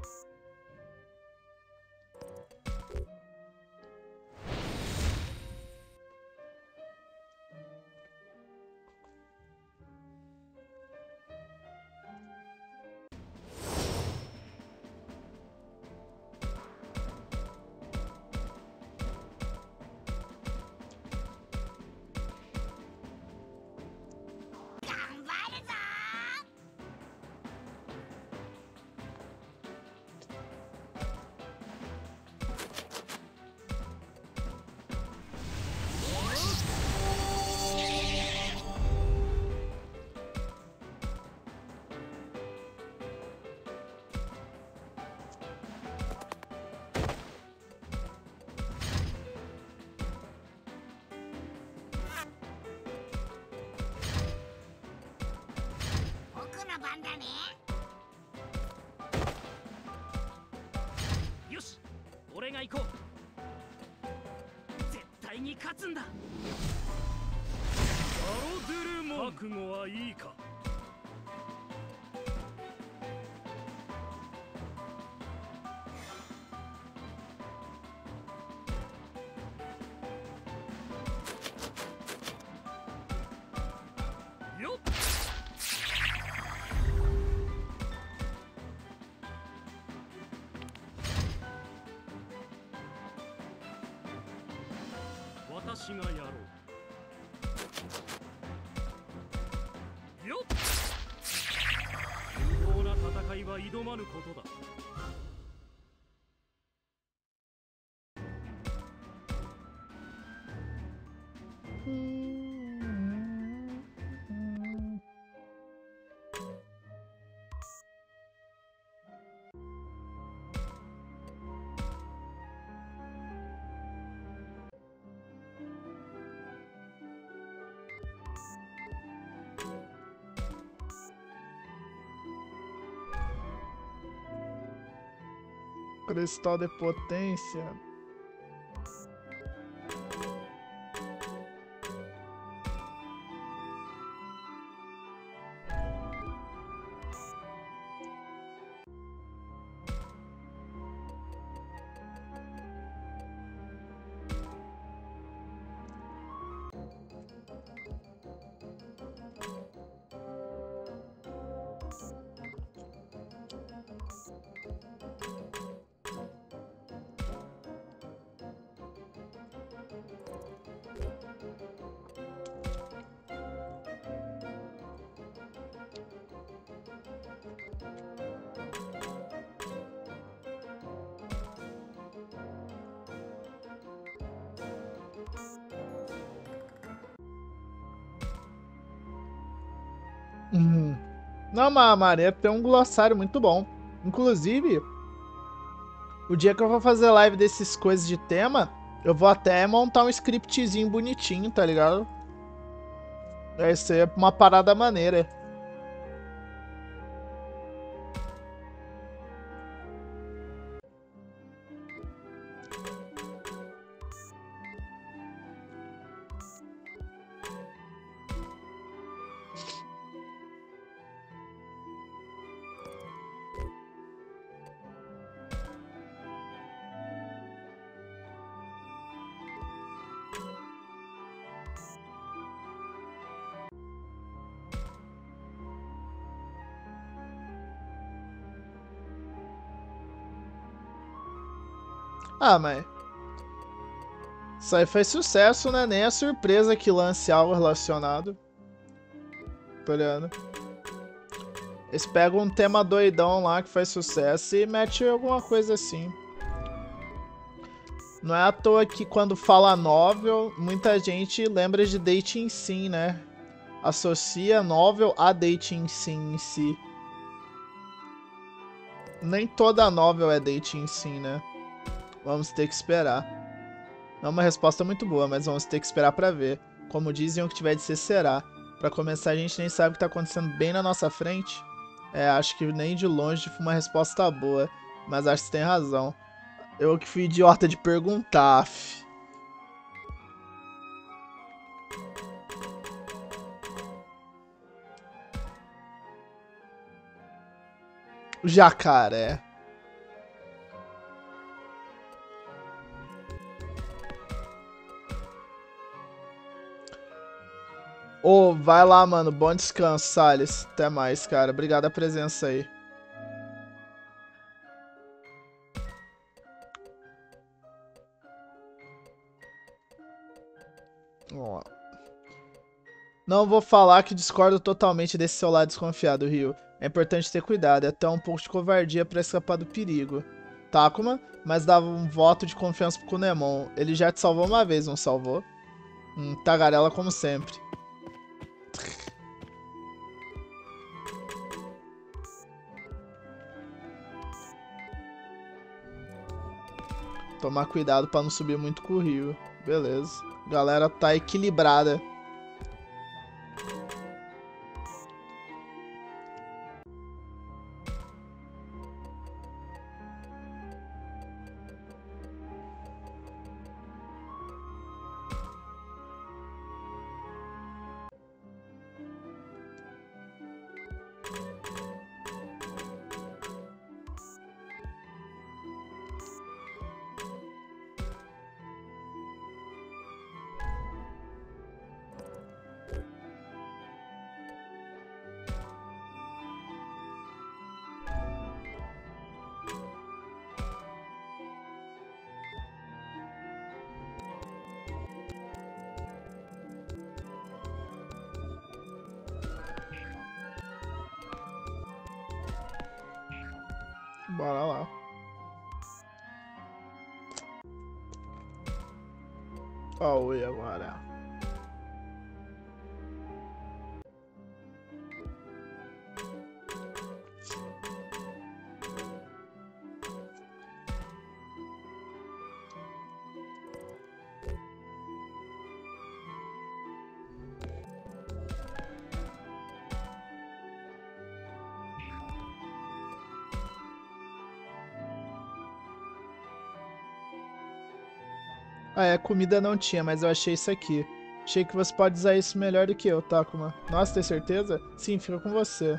Cristal de potência. Não, mas a Maria tem um glossário muito bom. Inclusive, o dia que eu vou fazer live desses coisas de tema, eu vou até montar um scriptzinho bonitinho, tá ligado? Vai ser uma parada maneira. Ah, mas... Isso aí foi sucesso, né? Nem é surpresa que lance algo relacionado. Tô olhando. Eles pegam um tema doidão lá que faz sucesso e metem alguma coisa assim. Não é à toa que quando fala novel, muita gente lembra de Dating Sim, né? Associa novel a Dating Sim em si. Nem toda novel é Dating Sim, né? Vamos ter que esperar. Não é uma resposta muito boa, mas vamos ter que esperar pra ver. Como dizem, o que tiver de ser será. Pra começar, a gente nem sabe o que tá acontecendo bem na nossa frente. É, acho que nem de longe foi uma resposta boa. Mas acho que você tem razão. Eu que fui idiota de perguntar, fi. Jacaré. Ô, vai lá, mano. Bom descanso, Salles. Até mais, cara. Obrigado a presença aí. Ó. Não vou falar que discordo totalmente desse seu lado desconfiado, Rio. É importante ter cuidado, é até um pouco de covardia pra escapar do perigo. Takuma, mas dava um voto de confiança pro Kunemon. Ele já te salvou uma vez, não salvou? Tagarela como sempre. Tomar cuidado pra não subir muito com o Rio. Beleza. Galera tá equilibrada. Bora lá. Ó, oi agora. Ah, é, comida não tinha, mas eu achei isso aqui. Achei que você pode usar isso melhor do que eu, Takuma. Nossa, tem certeza? Sim, fica com você.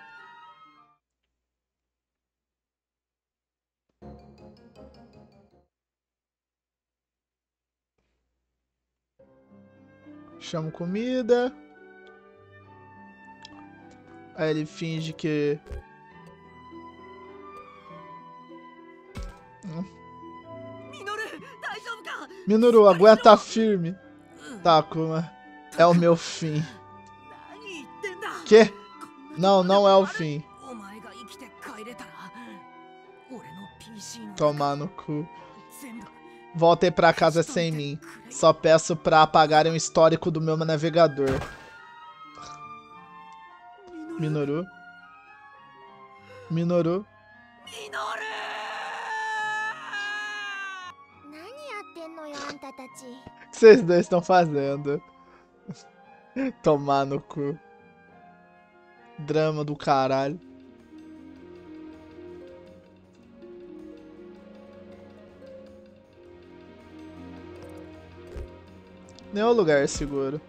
Chamo comida. Aí ele finge que... Minoru, aguenta firme. Takuma, é o meu fim. Que? Não, não é o fim. Tomar no cu. Voltem pra casa sem mim. Só peço pra apagarem o histórico do meu navegador. Minoru. Minoru. O que vocês dois estão fazendo? Tomar no cu. Drama do caralho. Nenhum lugar é seguro.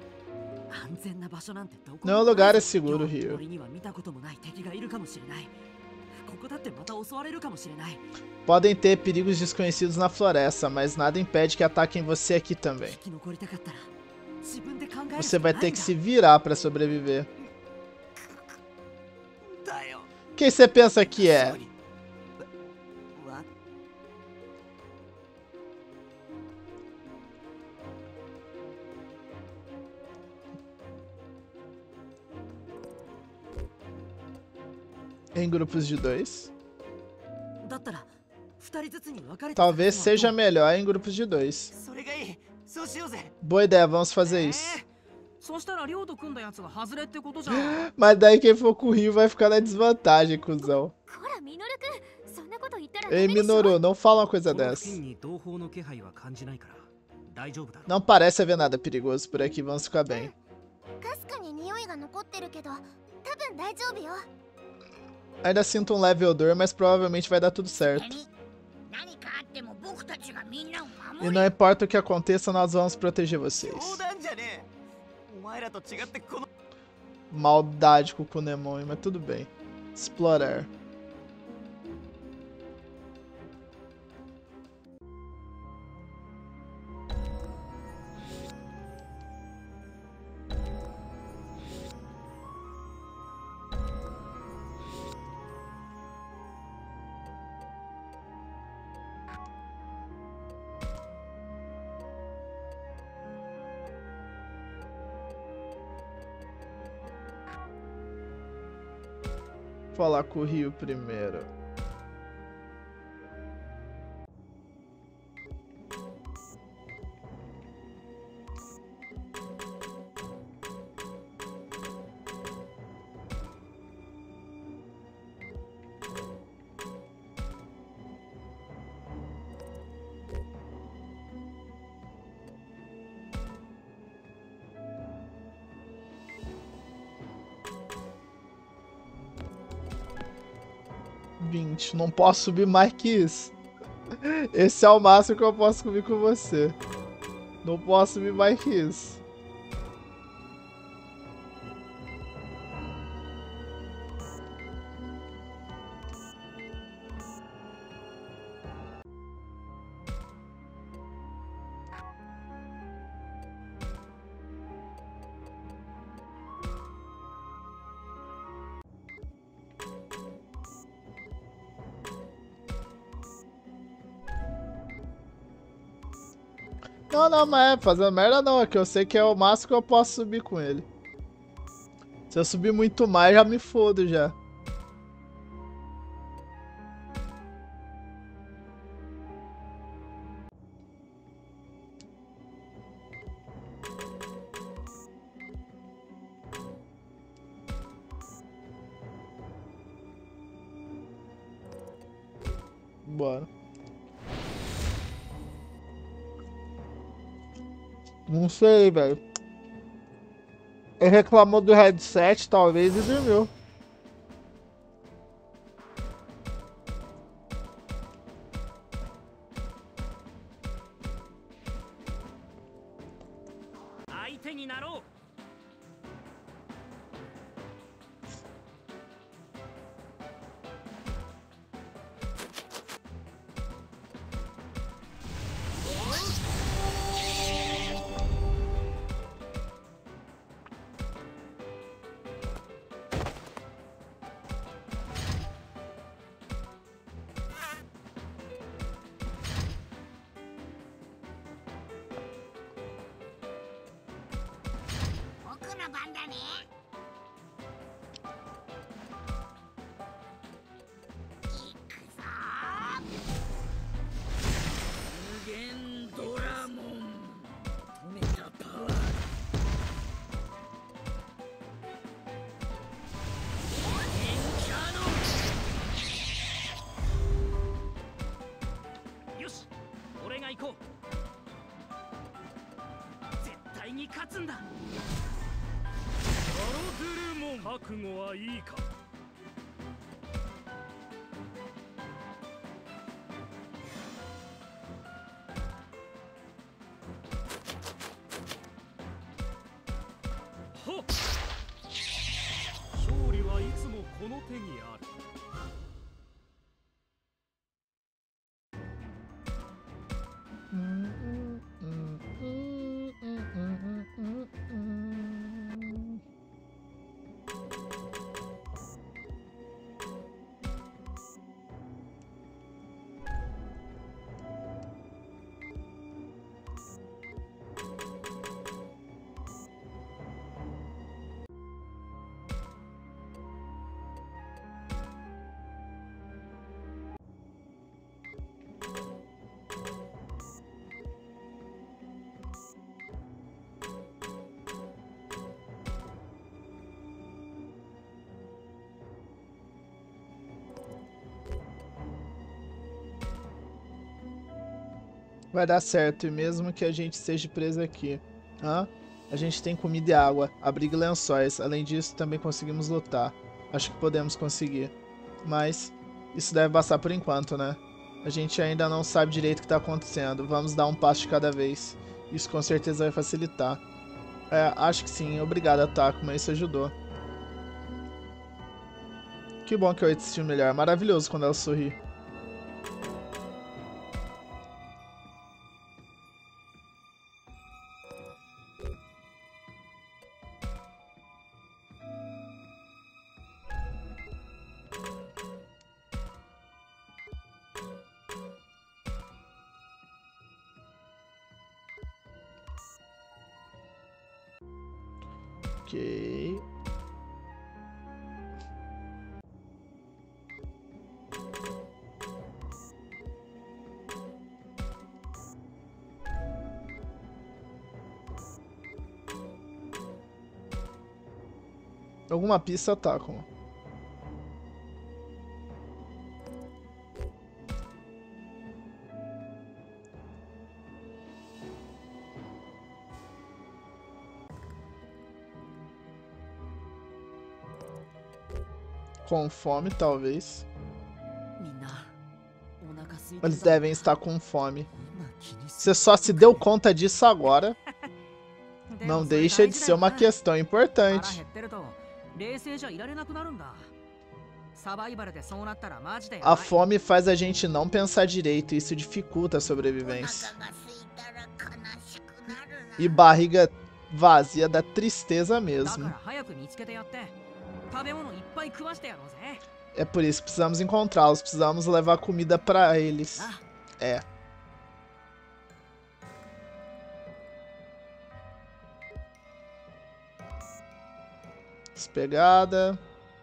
Nenhum lugar é seguro, Rio. Podem ter perigos desconhecidos na floresta, mas nada impede que ataquem você aqui também. Você vai ter que se virar pra sobreviver. Quem você pensa que é? em grupos de 2. Talvez seja melhor em grupos de 2. Boa ideia, vamos fazer isso. Mas daí quem for com o Rio vai ficar na desvantagem, cuzão. Ei, Minoru, não fala uma coisa dessa. Não parece haver nada perigoso por aqui, vamos ficar bem. Ainda sinto um leve odor, mas provavelmente vai dar tudo certo. E não importa o que aconteça, nós vamos proteger vocês. Maldade com o Kunemon, mas tudo bem. Explorar. Falar com o Rio primeiro. Não posso subir mais que isso. Esse é o máximo que eu posso subir com você. Não posso subir mais que isso. Não, mas é fazendo merda não, é que eu sei que é o máximo que eu posso subir com ele. Se eu subir muito mais, já me fodo já. Bora. Não sei, velho. Ele reclamou do headset, talvez, e dormiu. Vai dar certo, e mesmo que a gente esteja preso aqui. Hã? A gente tem comida e água, abrigo e lençóis. Além disso, também conseguimos lutar. Acho que podemos conseguir. Mas isso deve bastar por enquanto, né? A gente ainda não sabe direito o que está acontecendo. Vamos dar um passo de cada vez. Isso com certeza vai facilitar. É, acho que sim. Obrigado, Takuma. Isso ajudou. Que bom que eu te senti melhor. Maravilhoso quando ela sorri. Ok. Alguma pista atacam. Com fome, talvez. Eles devem estar com fome. Você só se deu conta disso agora. Não deixa de ser uma questão importante. A fome faz a gente não pensar direito e isso dificulta a sobrevivência. E barriga vazia dá tristeza mesmo. É por isso que precisamos encontrá-los, precisamos levar comida pra eles. É. Despegada.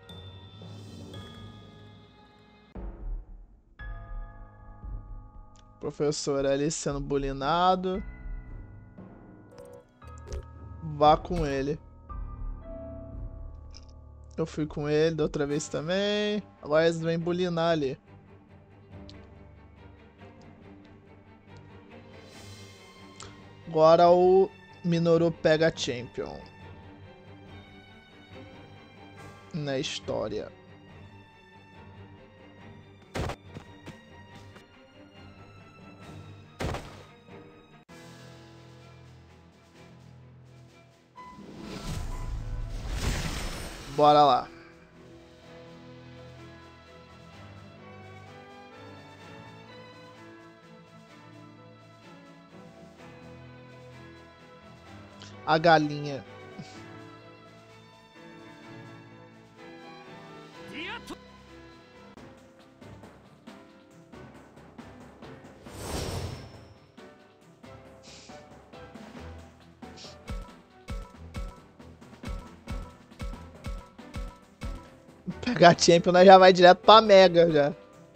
Professor ali sendo bulinado. Vá com ele. Eu fui com ele da outra vez também. Agora eles vêm bulinar ali. Agora o Minoru pega a Champion. Na história. Bora lá. A galinha. Pegar a Champion, nós já vai direto pra Mega já.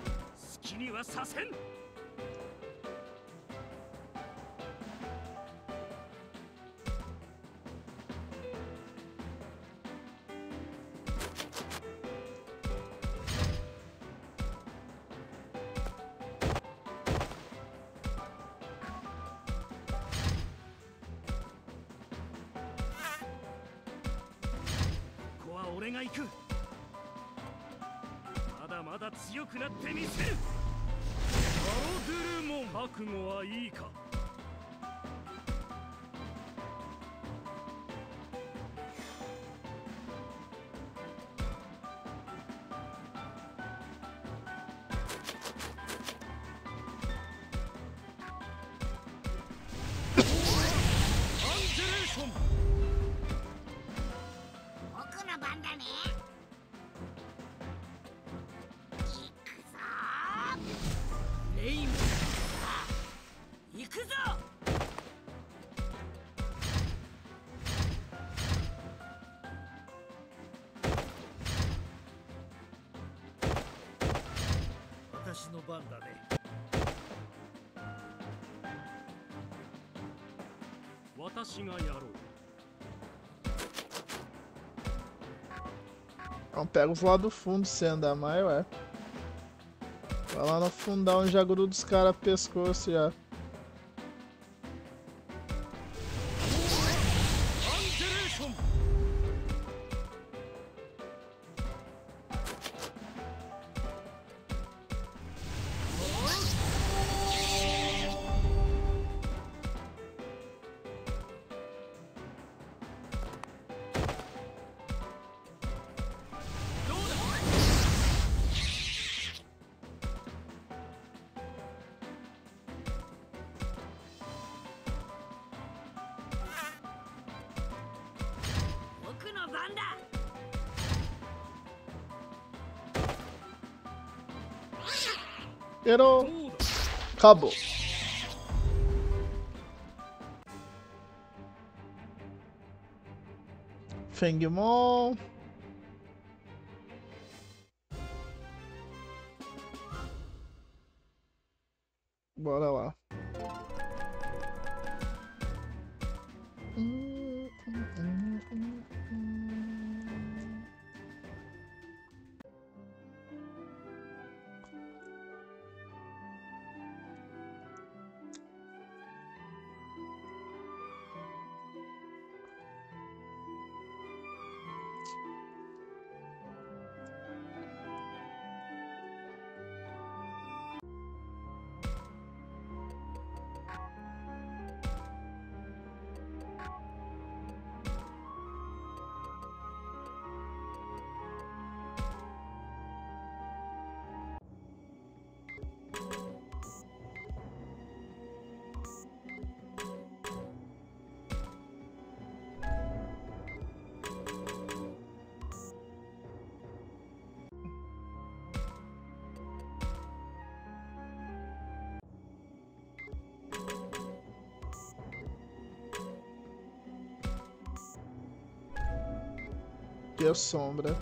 Então pega os lá do fundo, se andar mais, ué. Vai lá no fundão e já gruda os caras pescoço já. Errou. Acabou. Fengmon. Bora lá. E a sombra.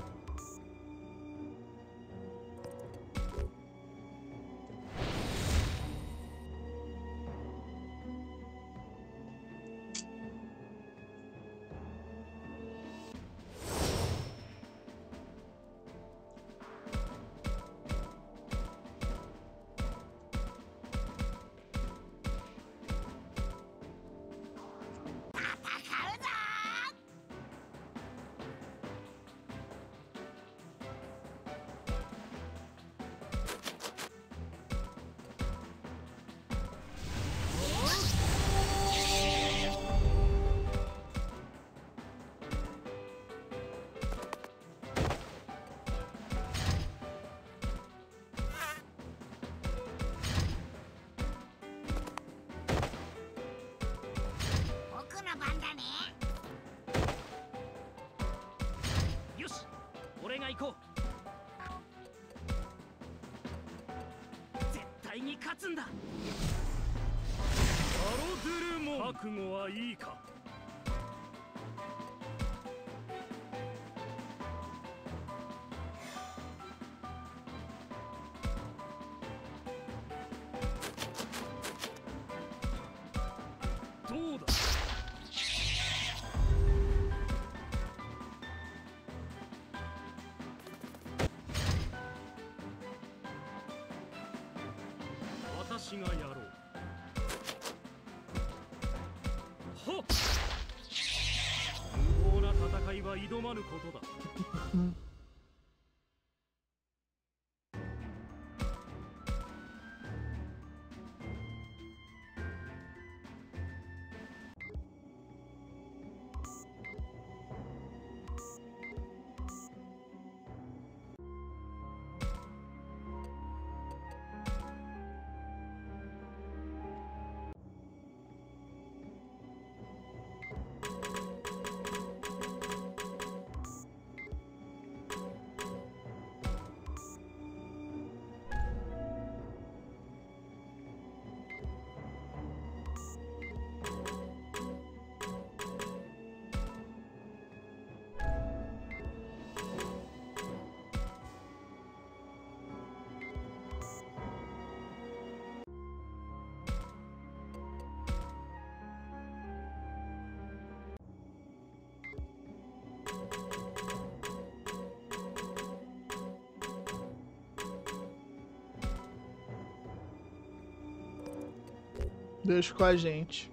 Deixa com a gente.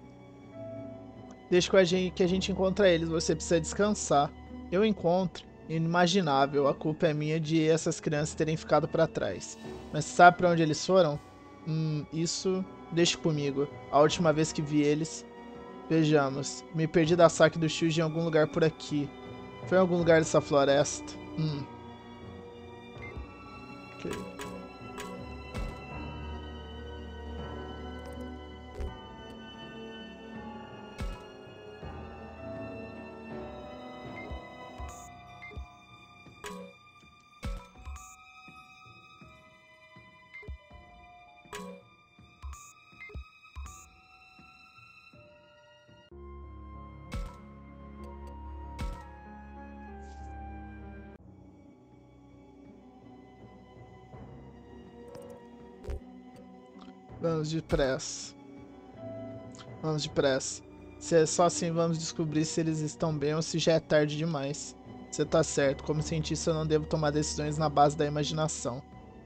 Deixa com a gente que a gente encontra eles. Você precisa descansar. Eu encontro. Inimaginável. A culpa é minha de essas crianças terem ficado pra trás. Mas sabe pra onde eles foram? Isso deixa comigo. A última vez que vi eles... Vejamos. Me perdi da saque do Shuji em algum lugar por aqui. Foi em algum lugar dessa floresta. Ok. Vamos depressa. Vamos depressa. Se é só assim, vamos descobrir se eles estão bem ou se já é tarde demais. Você tá certo. Como cientista, eu não devo tomar decisões na base da imaginação.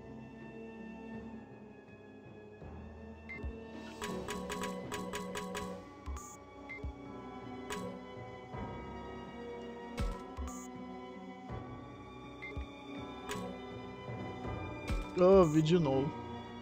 Oh, vi de novo.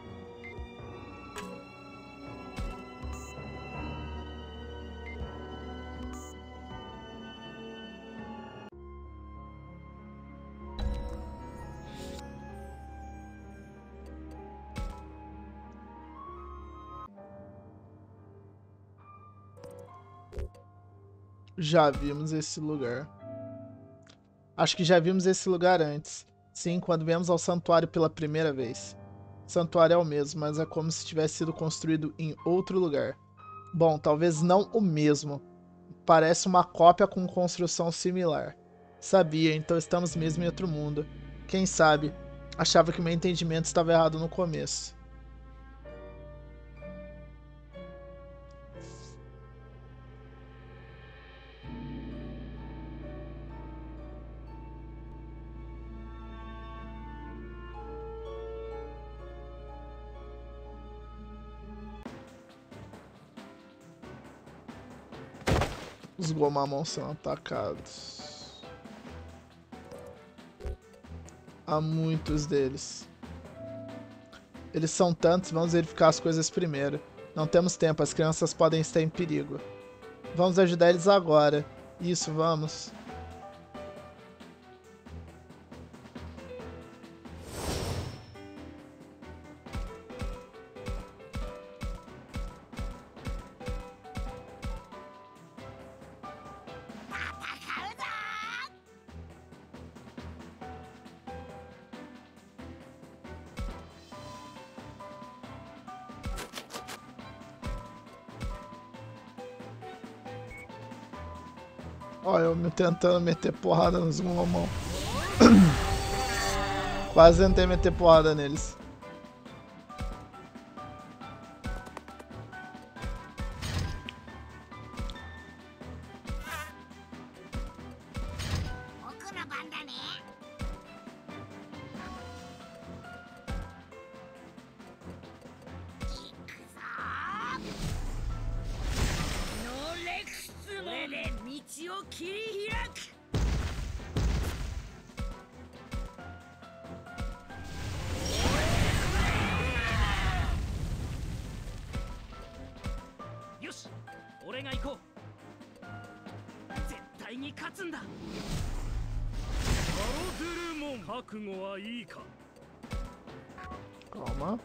Já vimos esse lugar. Acho que já vimos esse lugar antes. Sim, quando viemos ao santuário pela primeira vez. O santuário é o mesmo, mas é como se tivesse sido construído em outro lugar. Bom, talvez não o mesmo. Parece uma cópia com construção similar. Sabia, então estamos mesmo em outro mundo. Quem sabe? Achava que meu entendimento estava errado no começo. Os Gomamon são atacados. Há muitos deles. Eles são tantos, vamos verificar as coisas primeiro. Não temos tempo, as crianças podem estar em perigo. Vamos ajudar eles agora. Isso, vamos. Olha, eu me tentando meter porrada nos Gomamon. Quase tentei meter porrada neles. Calma.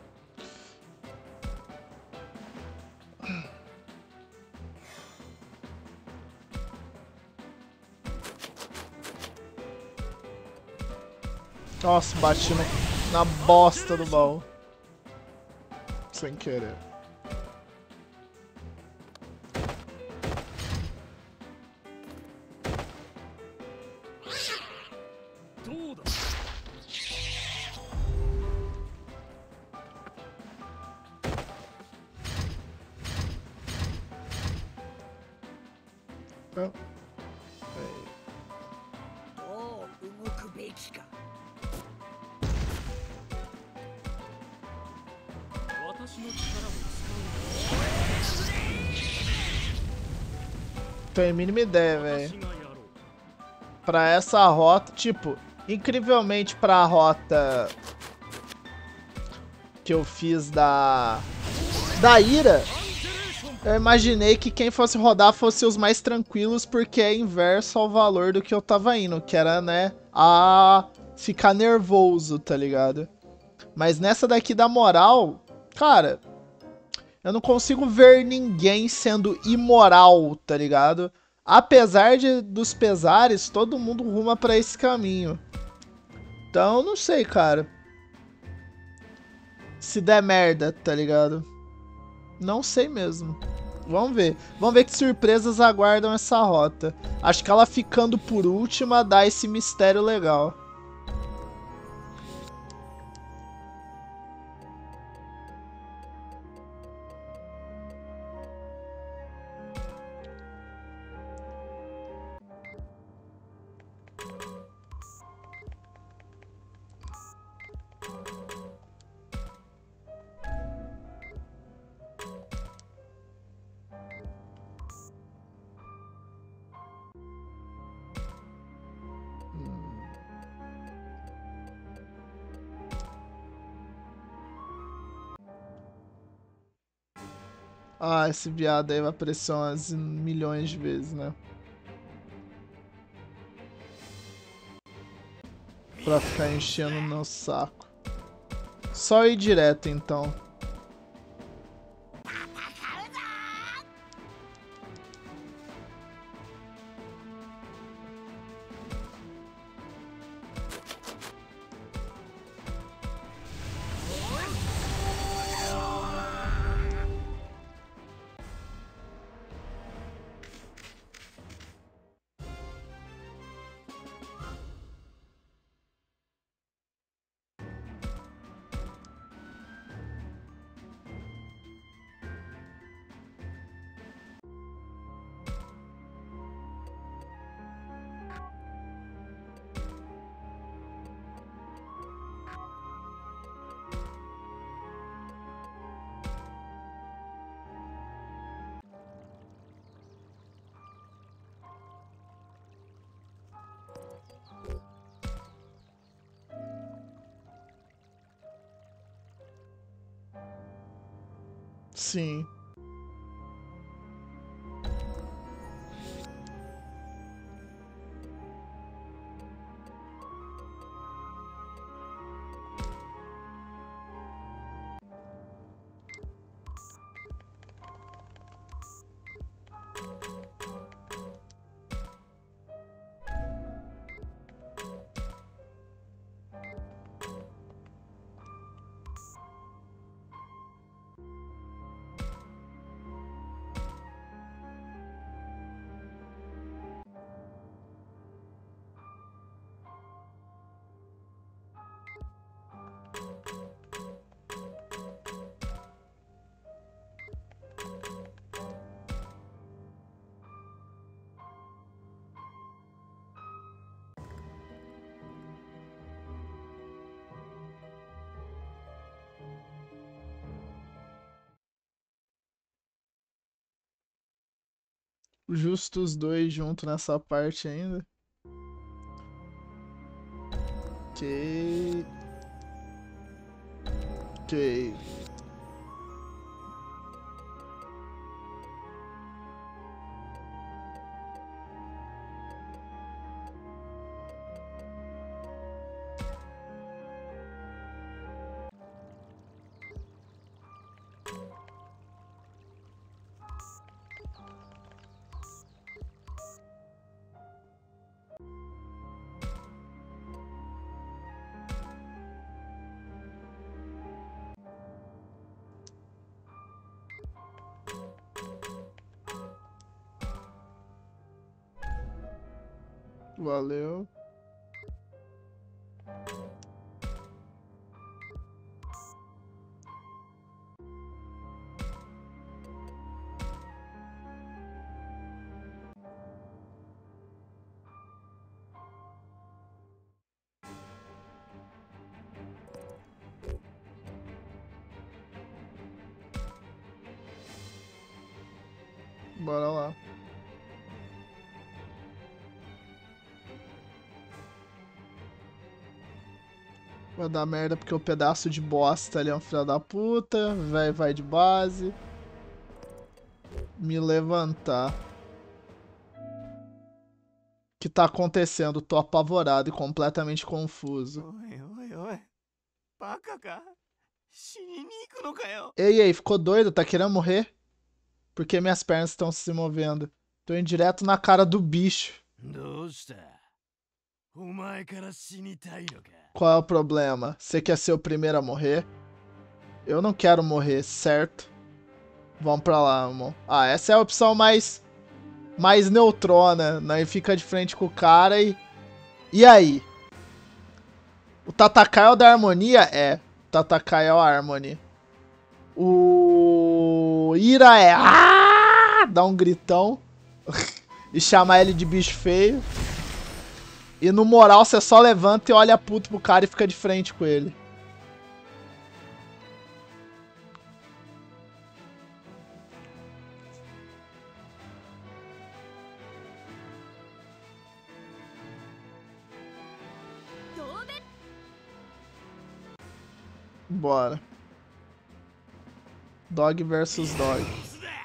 Nossa, bati na bosta do baú. Sem querer. Tenho a mínima ideia, velho. Pra essa rota, tipo, incrivelmente pra rota que eu fiz da Ira, eu imaginei que quem fosse rodar fosse os mais tranquilos, porque é inverso ao valor do que eu tava indo, que era, né, a ficar nervoso, tá ligado? Mas nessa daqui da moral, cara, eu não consigo ver ninguém sendo imoral, tá ligado? Apesar dos pesares, todo mundo ruma pra esse caminho. Então, não sei, cara. Se der merda, tá ligado? Não sei mesmo. Vamos ver. Vamos ver que surpresas aguardam essa rota. Acho que ela ficando por última dá esse mistério legal. Ah, esse viado aí vai aparecer umas milhões de vezes, né? Pra ficar enchendo no saco. Só ir direto, então. Sim. Justo os dois juntos nessa parte ainda. Ok. Ok. Valeu. Bora lá. Vai dar merda porque o pedaço de bosta ali é um filho da puta. Véi vai de base. Me levantar. O que tá acontecendo? Tô apavorado e completamente confuso. Oi, oi, oi. Baka ka? Shini ni iku no ka yo? Ei, ficou doido? Tá querendo morrer? Porque minhas pernas estão se movendo. Tô indo direto na cara do bicho. Doushita? Omae kara shinitai no ka? Qual é o problema? Você quer ser o primeiro a morrer? Eu não quero morrer, certo? Vamos pra lá, irmão. Ah, essa é a opção mais neutrona, né? E fica de frente com o cara e... E aí? O Tatakai é o da harmonia? É. O Tatakai é o Harmony. O Ira é... Ah! Dá um gritão. E chamar ele de bicho feio. E no moral, você só levanta e olha puto pro cara e fica de frente com ele. Bora. Dog versus dog.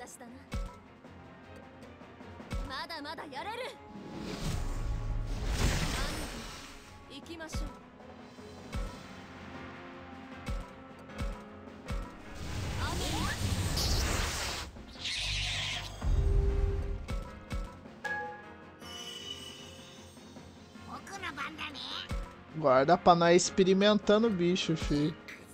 私だな。まだまだやれる。行きましょう。 Guarda pra nós experimentando o bicho, fi.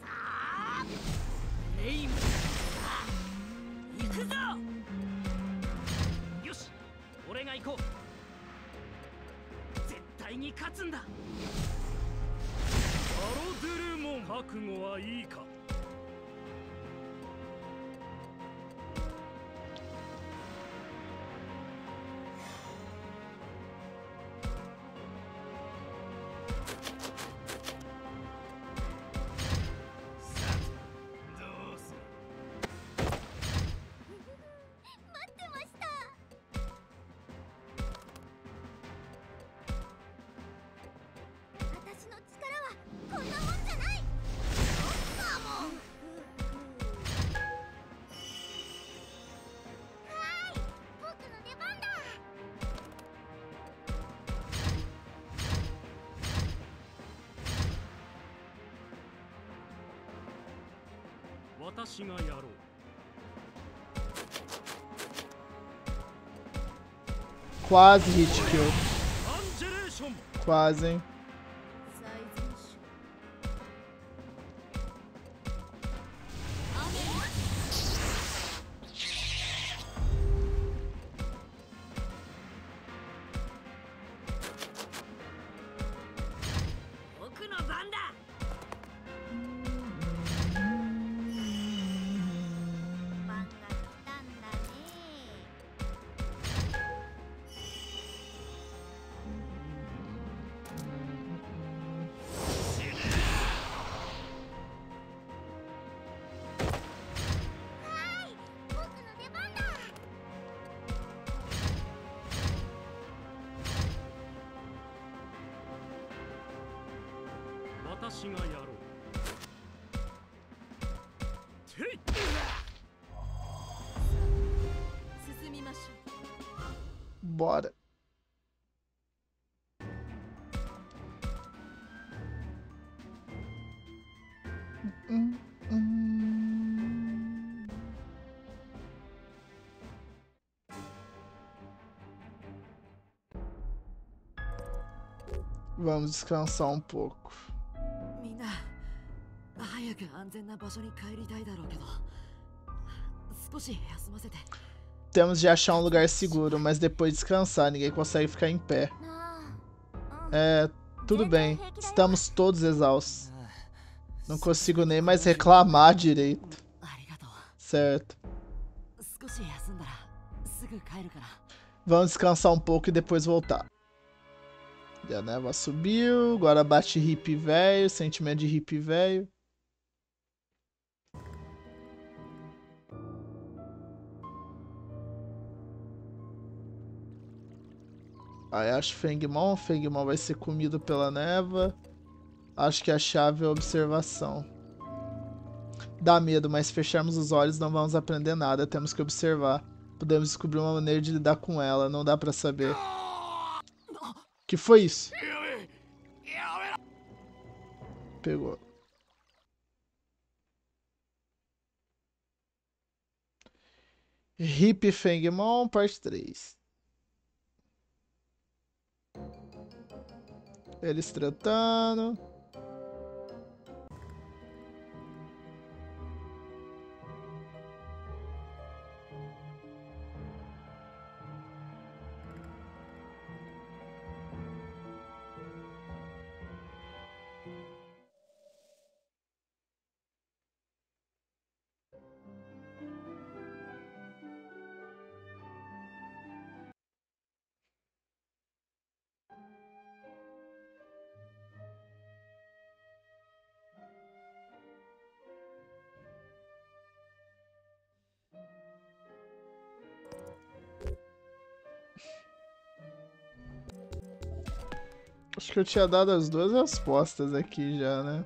Quase hit kill. Quase, hein? Bora. Vamos descansar um pouco. Temos de achar um lugar seguro, mas depois descansar. Ninguém consegue ficar em pé. É, tudo bem. Estamos todos exaustos. Não consigo nem mais reclamar direito. Certo. Vamos descansar um pouco e depois voltar. E a névoa subiu. Agora bate hippie velho. Sentimento de hippie velho. Aí acho Fengmon. Fengmon vai ser comido pela névoa. Acho que a chave é a observação. Dá medo, mas se fecharmos os olhos não vamos aprender nada. Temos que observar. Podemos descobrir uma maneira de lidar com ela. Não dá pra saber. Que foi isso? Pegou. Hip Fengmon, parte 3. Eles tratando. Acho que eu tinha dado as duas respostas aqui já, né?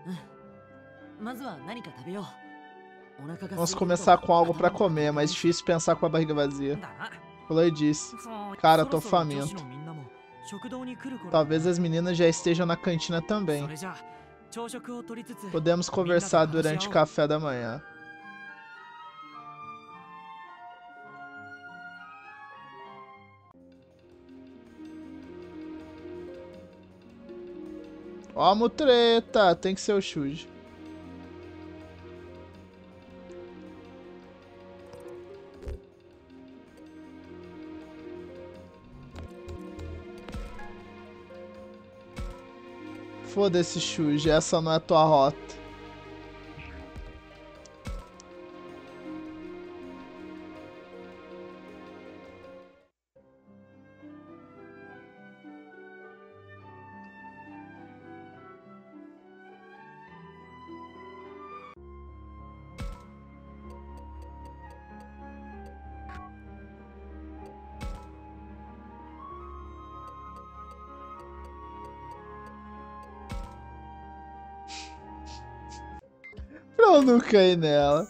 Vamos começar com algo pra comer, é mais difícil pensar com a barriga vazia. Chloe disse. Cara, tô faminto. Talvez as meninas já estejam na cantina também. Podemos conversar durante o café da manhã. Ó, mutreta! Tem que ser o Shuji. Foda-se, Shuji. Essa não é a tua rota. Pra eu não cair nela.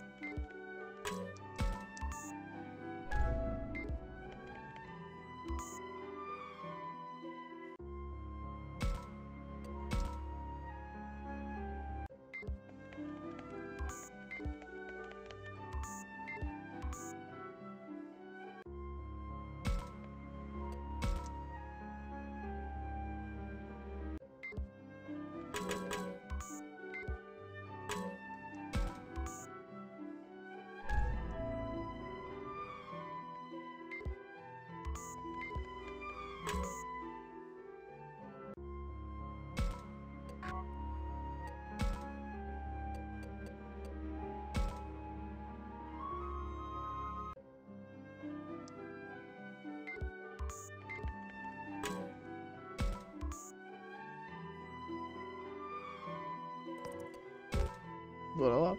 Bora lá.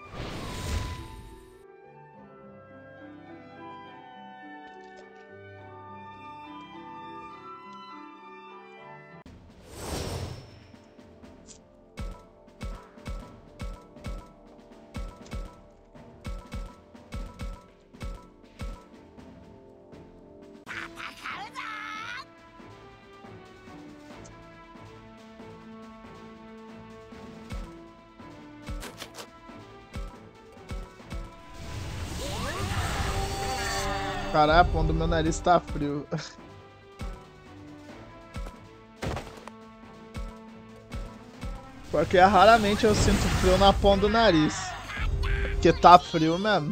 Caralho, a ponta do meu nariz tá frio. Porque raramente eu sinto frio na ponta do nariz. Porque tá frio mesmo.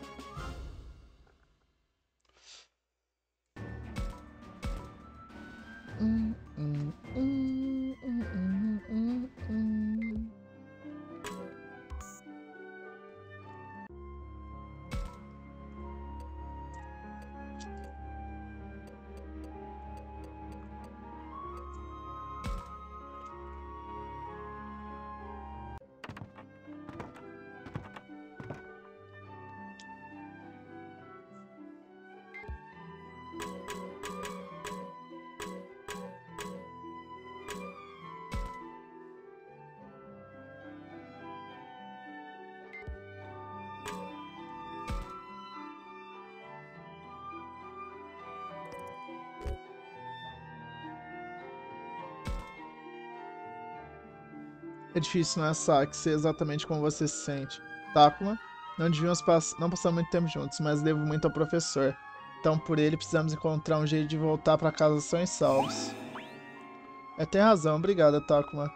É difícil, não é, Saki, ser exatamente como você se sente. Takuma, não devíamos não passar muito tempo juntos, mas devo muito ao professor. Então, por ele, precisamos encontrar um jeito de voltar pra casa sãos e salvos. É, tem razão. Obrigada, Takuma.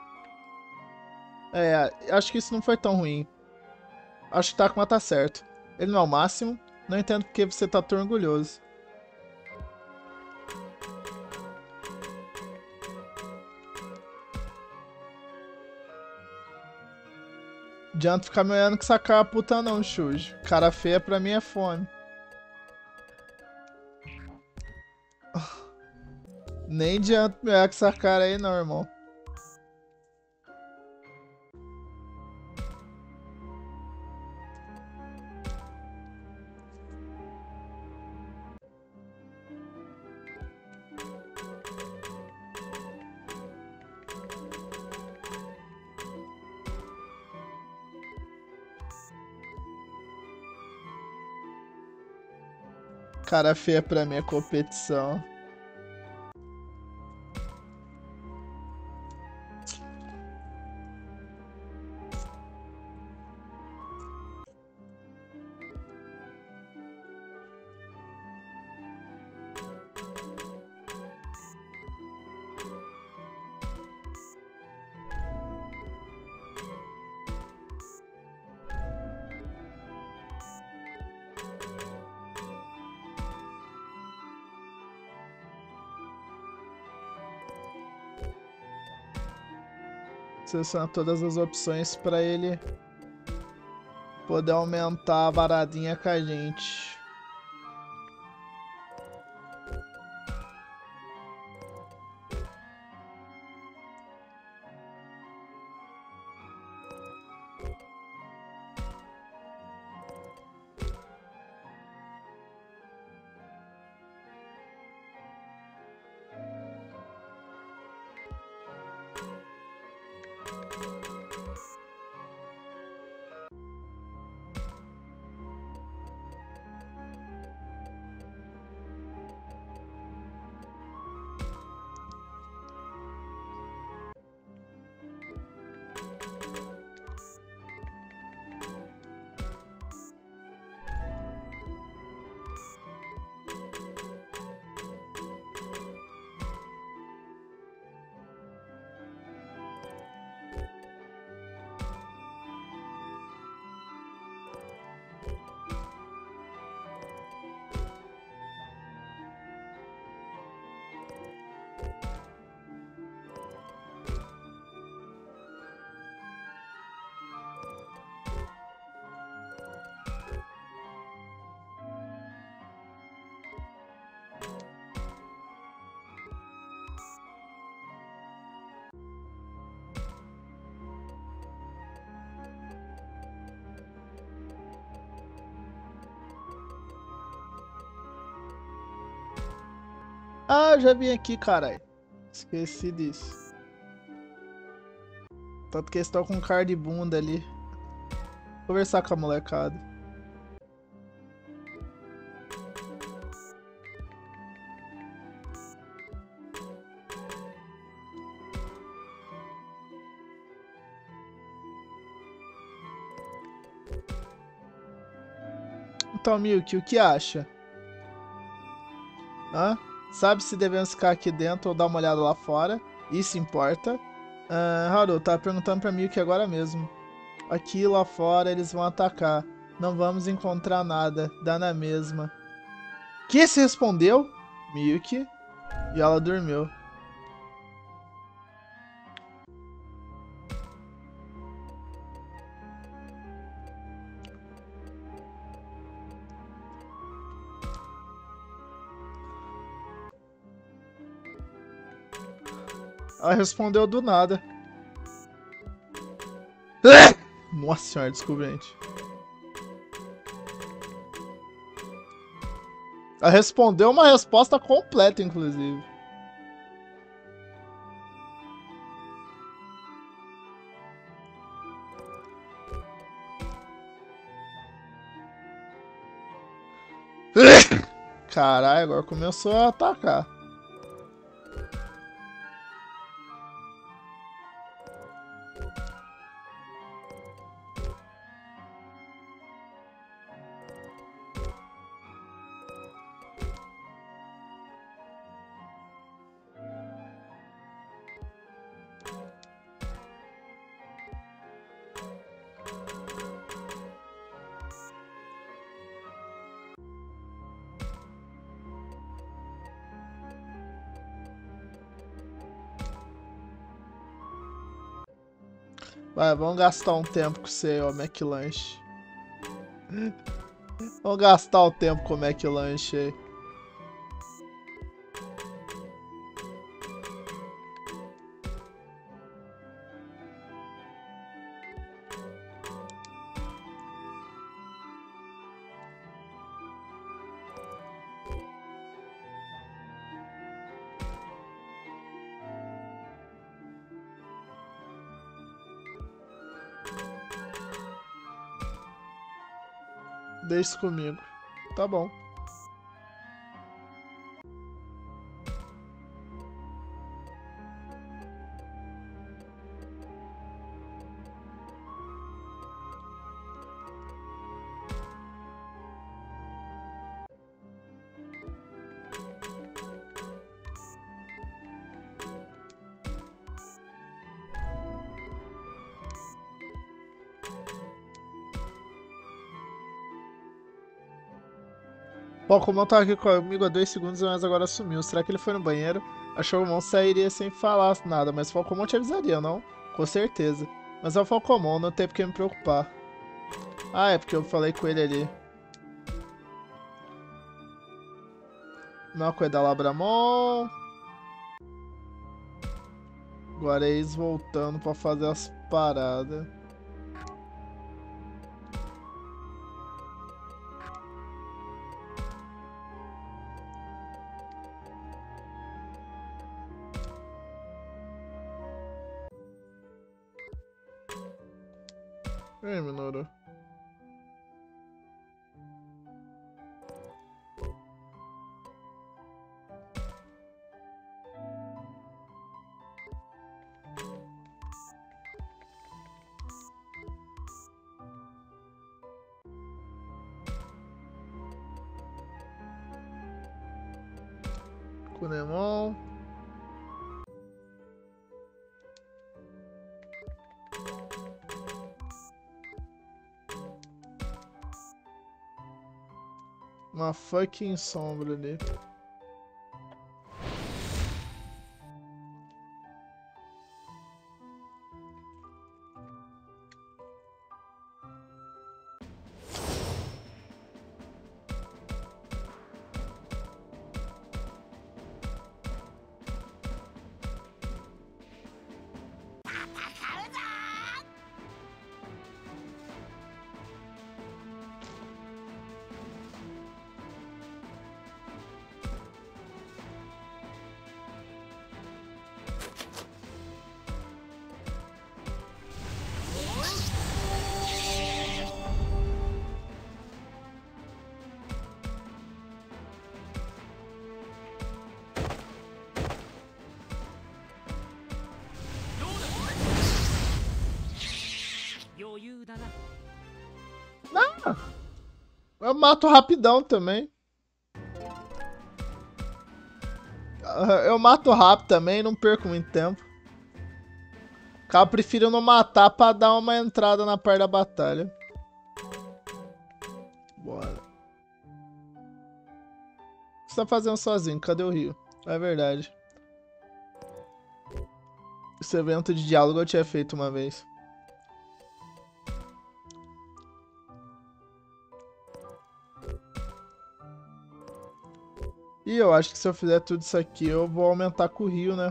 É, acho que isso não foi tão ruim. Acho que Takuma tá certo. Ele não é o máximo. Não entendo porque você tá tão orgulhoso. Adianta ficar me olhando com essa cara puta não, Shuji. Cara feia pra mim é fome. Nem adianta me olhar com essa cara aí não, irmão. Cara feia pra mim é competição. Seleciona todas as opções pra ele poder aumentar a varadinha com a gente. Ah, já vim aqui, caralho. Esqueci disso. Tanto que eles estão com cara de bunda ali. Vou conversar com a molecada. Então, Milk, o que acha? Hã? Sabe se devemos ficar aqui dentro ou dar uma olhada lá fora? Isso importa. Haru, tá perguntando pra Milk agora mesmo. Aqui lá fora eles vão atacar. Não vamos encontrar nada. Dá na mesma. Que se respondeu? Milk. E ela dormiu. Ela respondeu do nada. Nossa senhora, desculpa, gente. Ela respondeu uma resposta completa, inclusive. Caralho, agora começou a atacar. Vai, vamos gastar um tempo com você, ó, McLanche. Vamos gastar o tempo com o McLanche aí. Deixa isso comigo. Tá bom. Pokémon tava aqui comigo há 2 segundos, mas agora sumiu. Será que ele foi no banheiro? Achou que o Pokémon sairia sem falar nada, mas o Pokémon te avisaria, não? Com certeza. Mas é o Pokémon, não tem por que me preocupar. Ah, é porque eu falei com ele ali. Mesma coisa da Labramon. Agora é eles voltando pra fazer as paradas. Ei, Minoru. Kunemon. Uma fucking sombra ali. Eu mato rapidão também. Eu mato rápido também, não perco muito tempo. Cara, eu prefiro não matar pra dar uma entrada na parte da batalha. Bora. O que você tá fazendo sozinho? Cadê o Rio? É verdade. Esse evento de diálogo eu tinha feito uma vez. E eu acho que se eu fizer tudo isso aqui, eu vou aumentar com o Rio, né?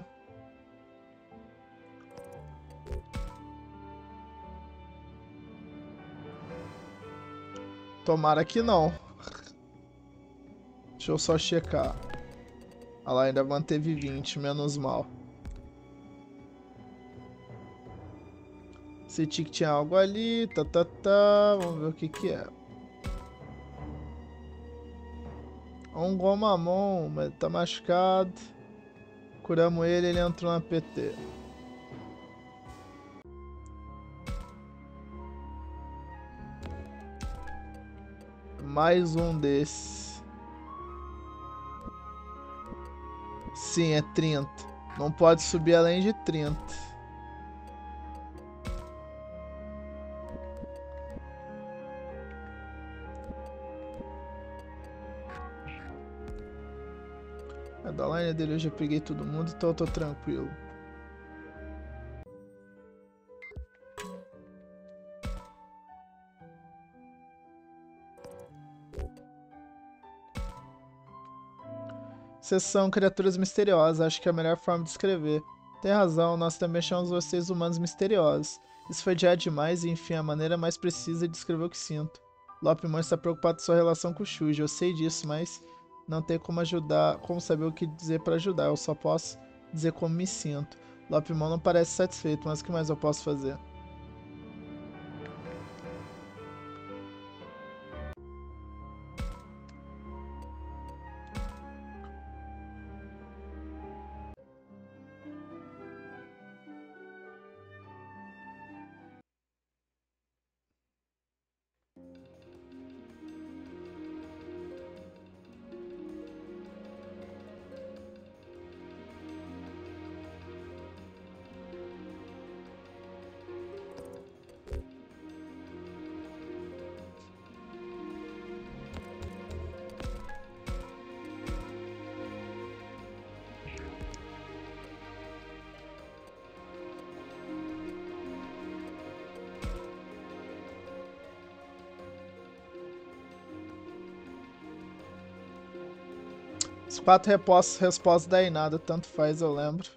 Tomara que não. Deixa eu só checar. Ah lá, ainda manteve 20, menos mal. Senti que tinha algo ali. Vamos ver o que que é. Um Gomamon, mas tá machucado. Curamos ele, ele entrou na PT. Mais um desses. Sim, é 30. Não pode subir além de 30. A da line dele eu já peguei todo mundo, então eu tô tranquilo. Seção criaturas misteriosas, acho que é a melhor forma de escrever. Tem razão, nós também chamamos vocês humanos misteriosos. Isso foi já demais e enfim, a maneira mais precisa de descrever o que sinto. Lopimon está preocupado com sua relação com o Shuji, eu sei disso, mas não tem como ajudar, como saber o que dizer para ajudar, eu só posso dizer como me sinto. Lopimon não parece satisfeito, mas o que mais eu posso fazer? Os 4 respostas daí nada, tanto faz, eu lembro.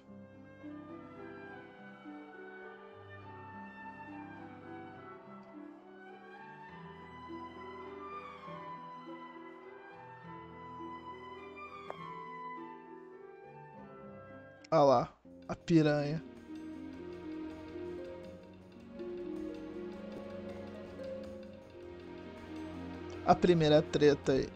Olha lá, a piranha. A primeira treta aí.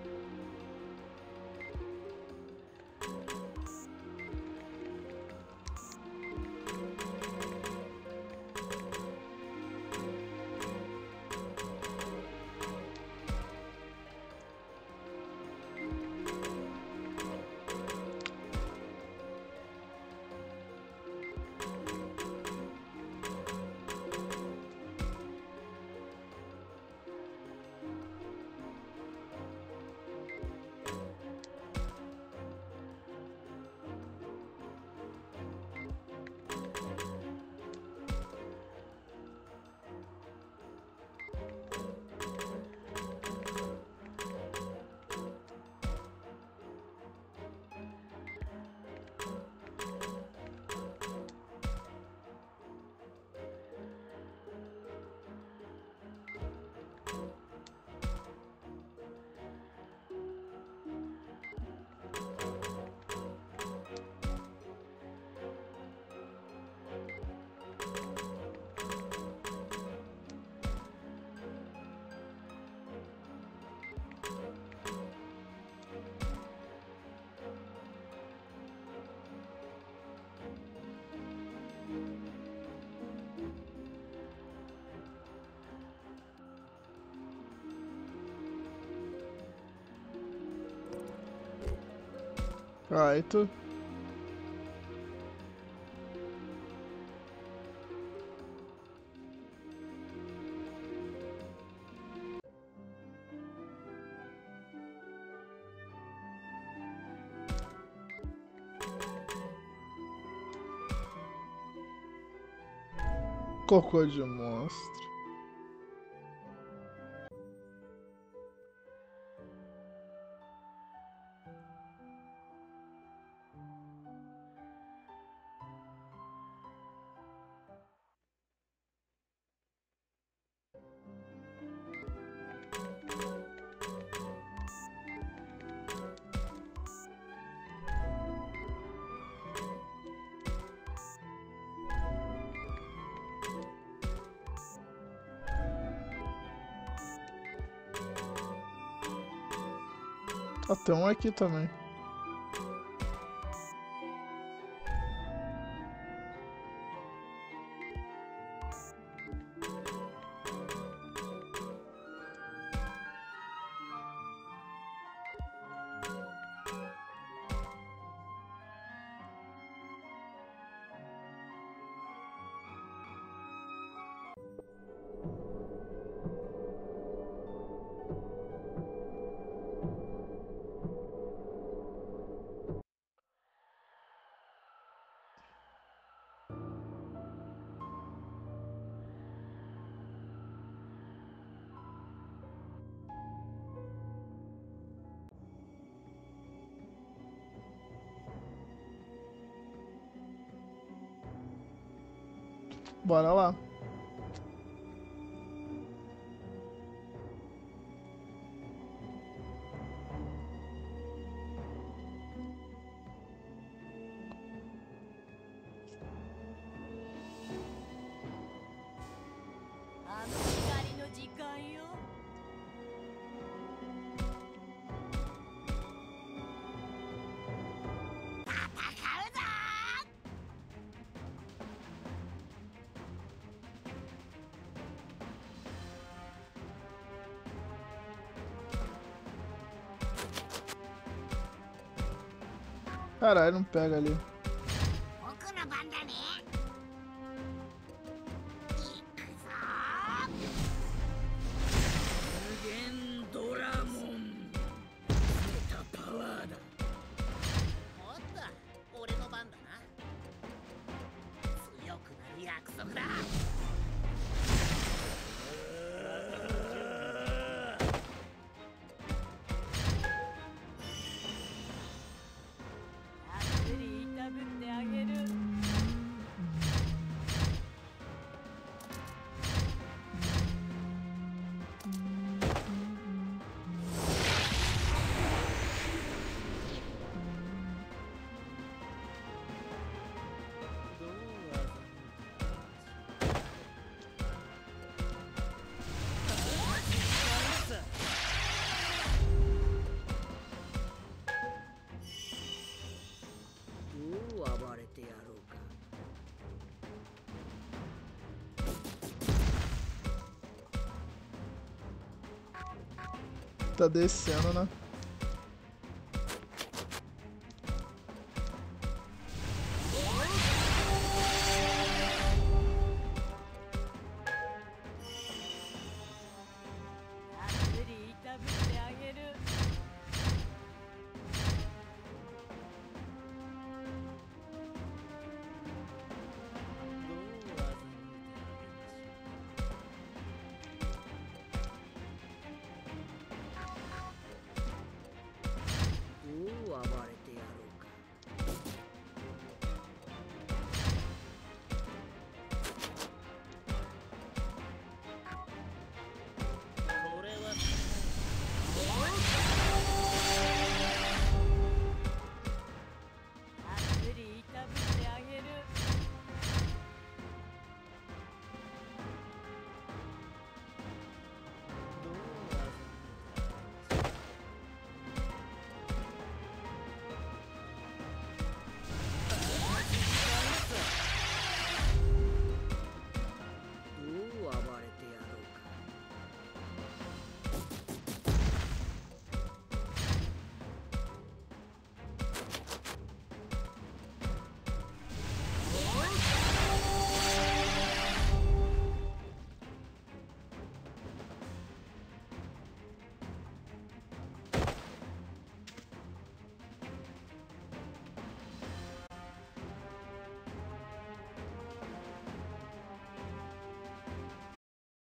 Right. Cocô de monstro. Ah, tem um aqui também. Bora lá. Caralho, não pega ali. Tá descendo, né?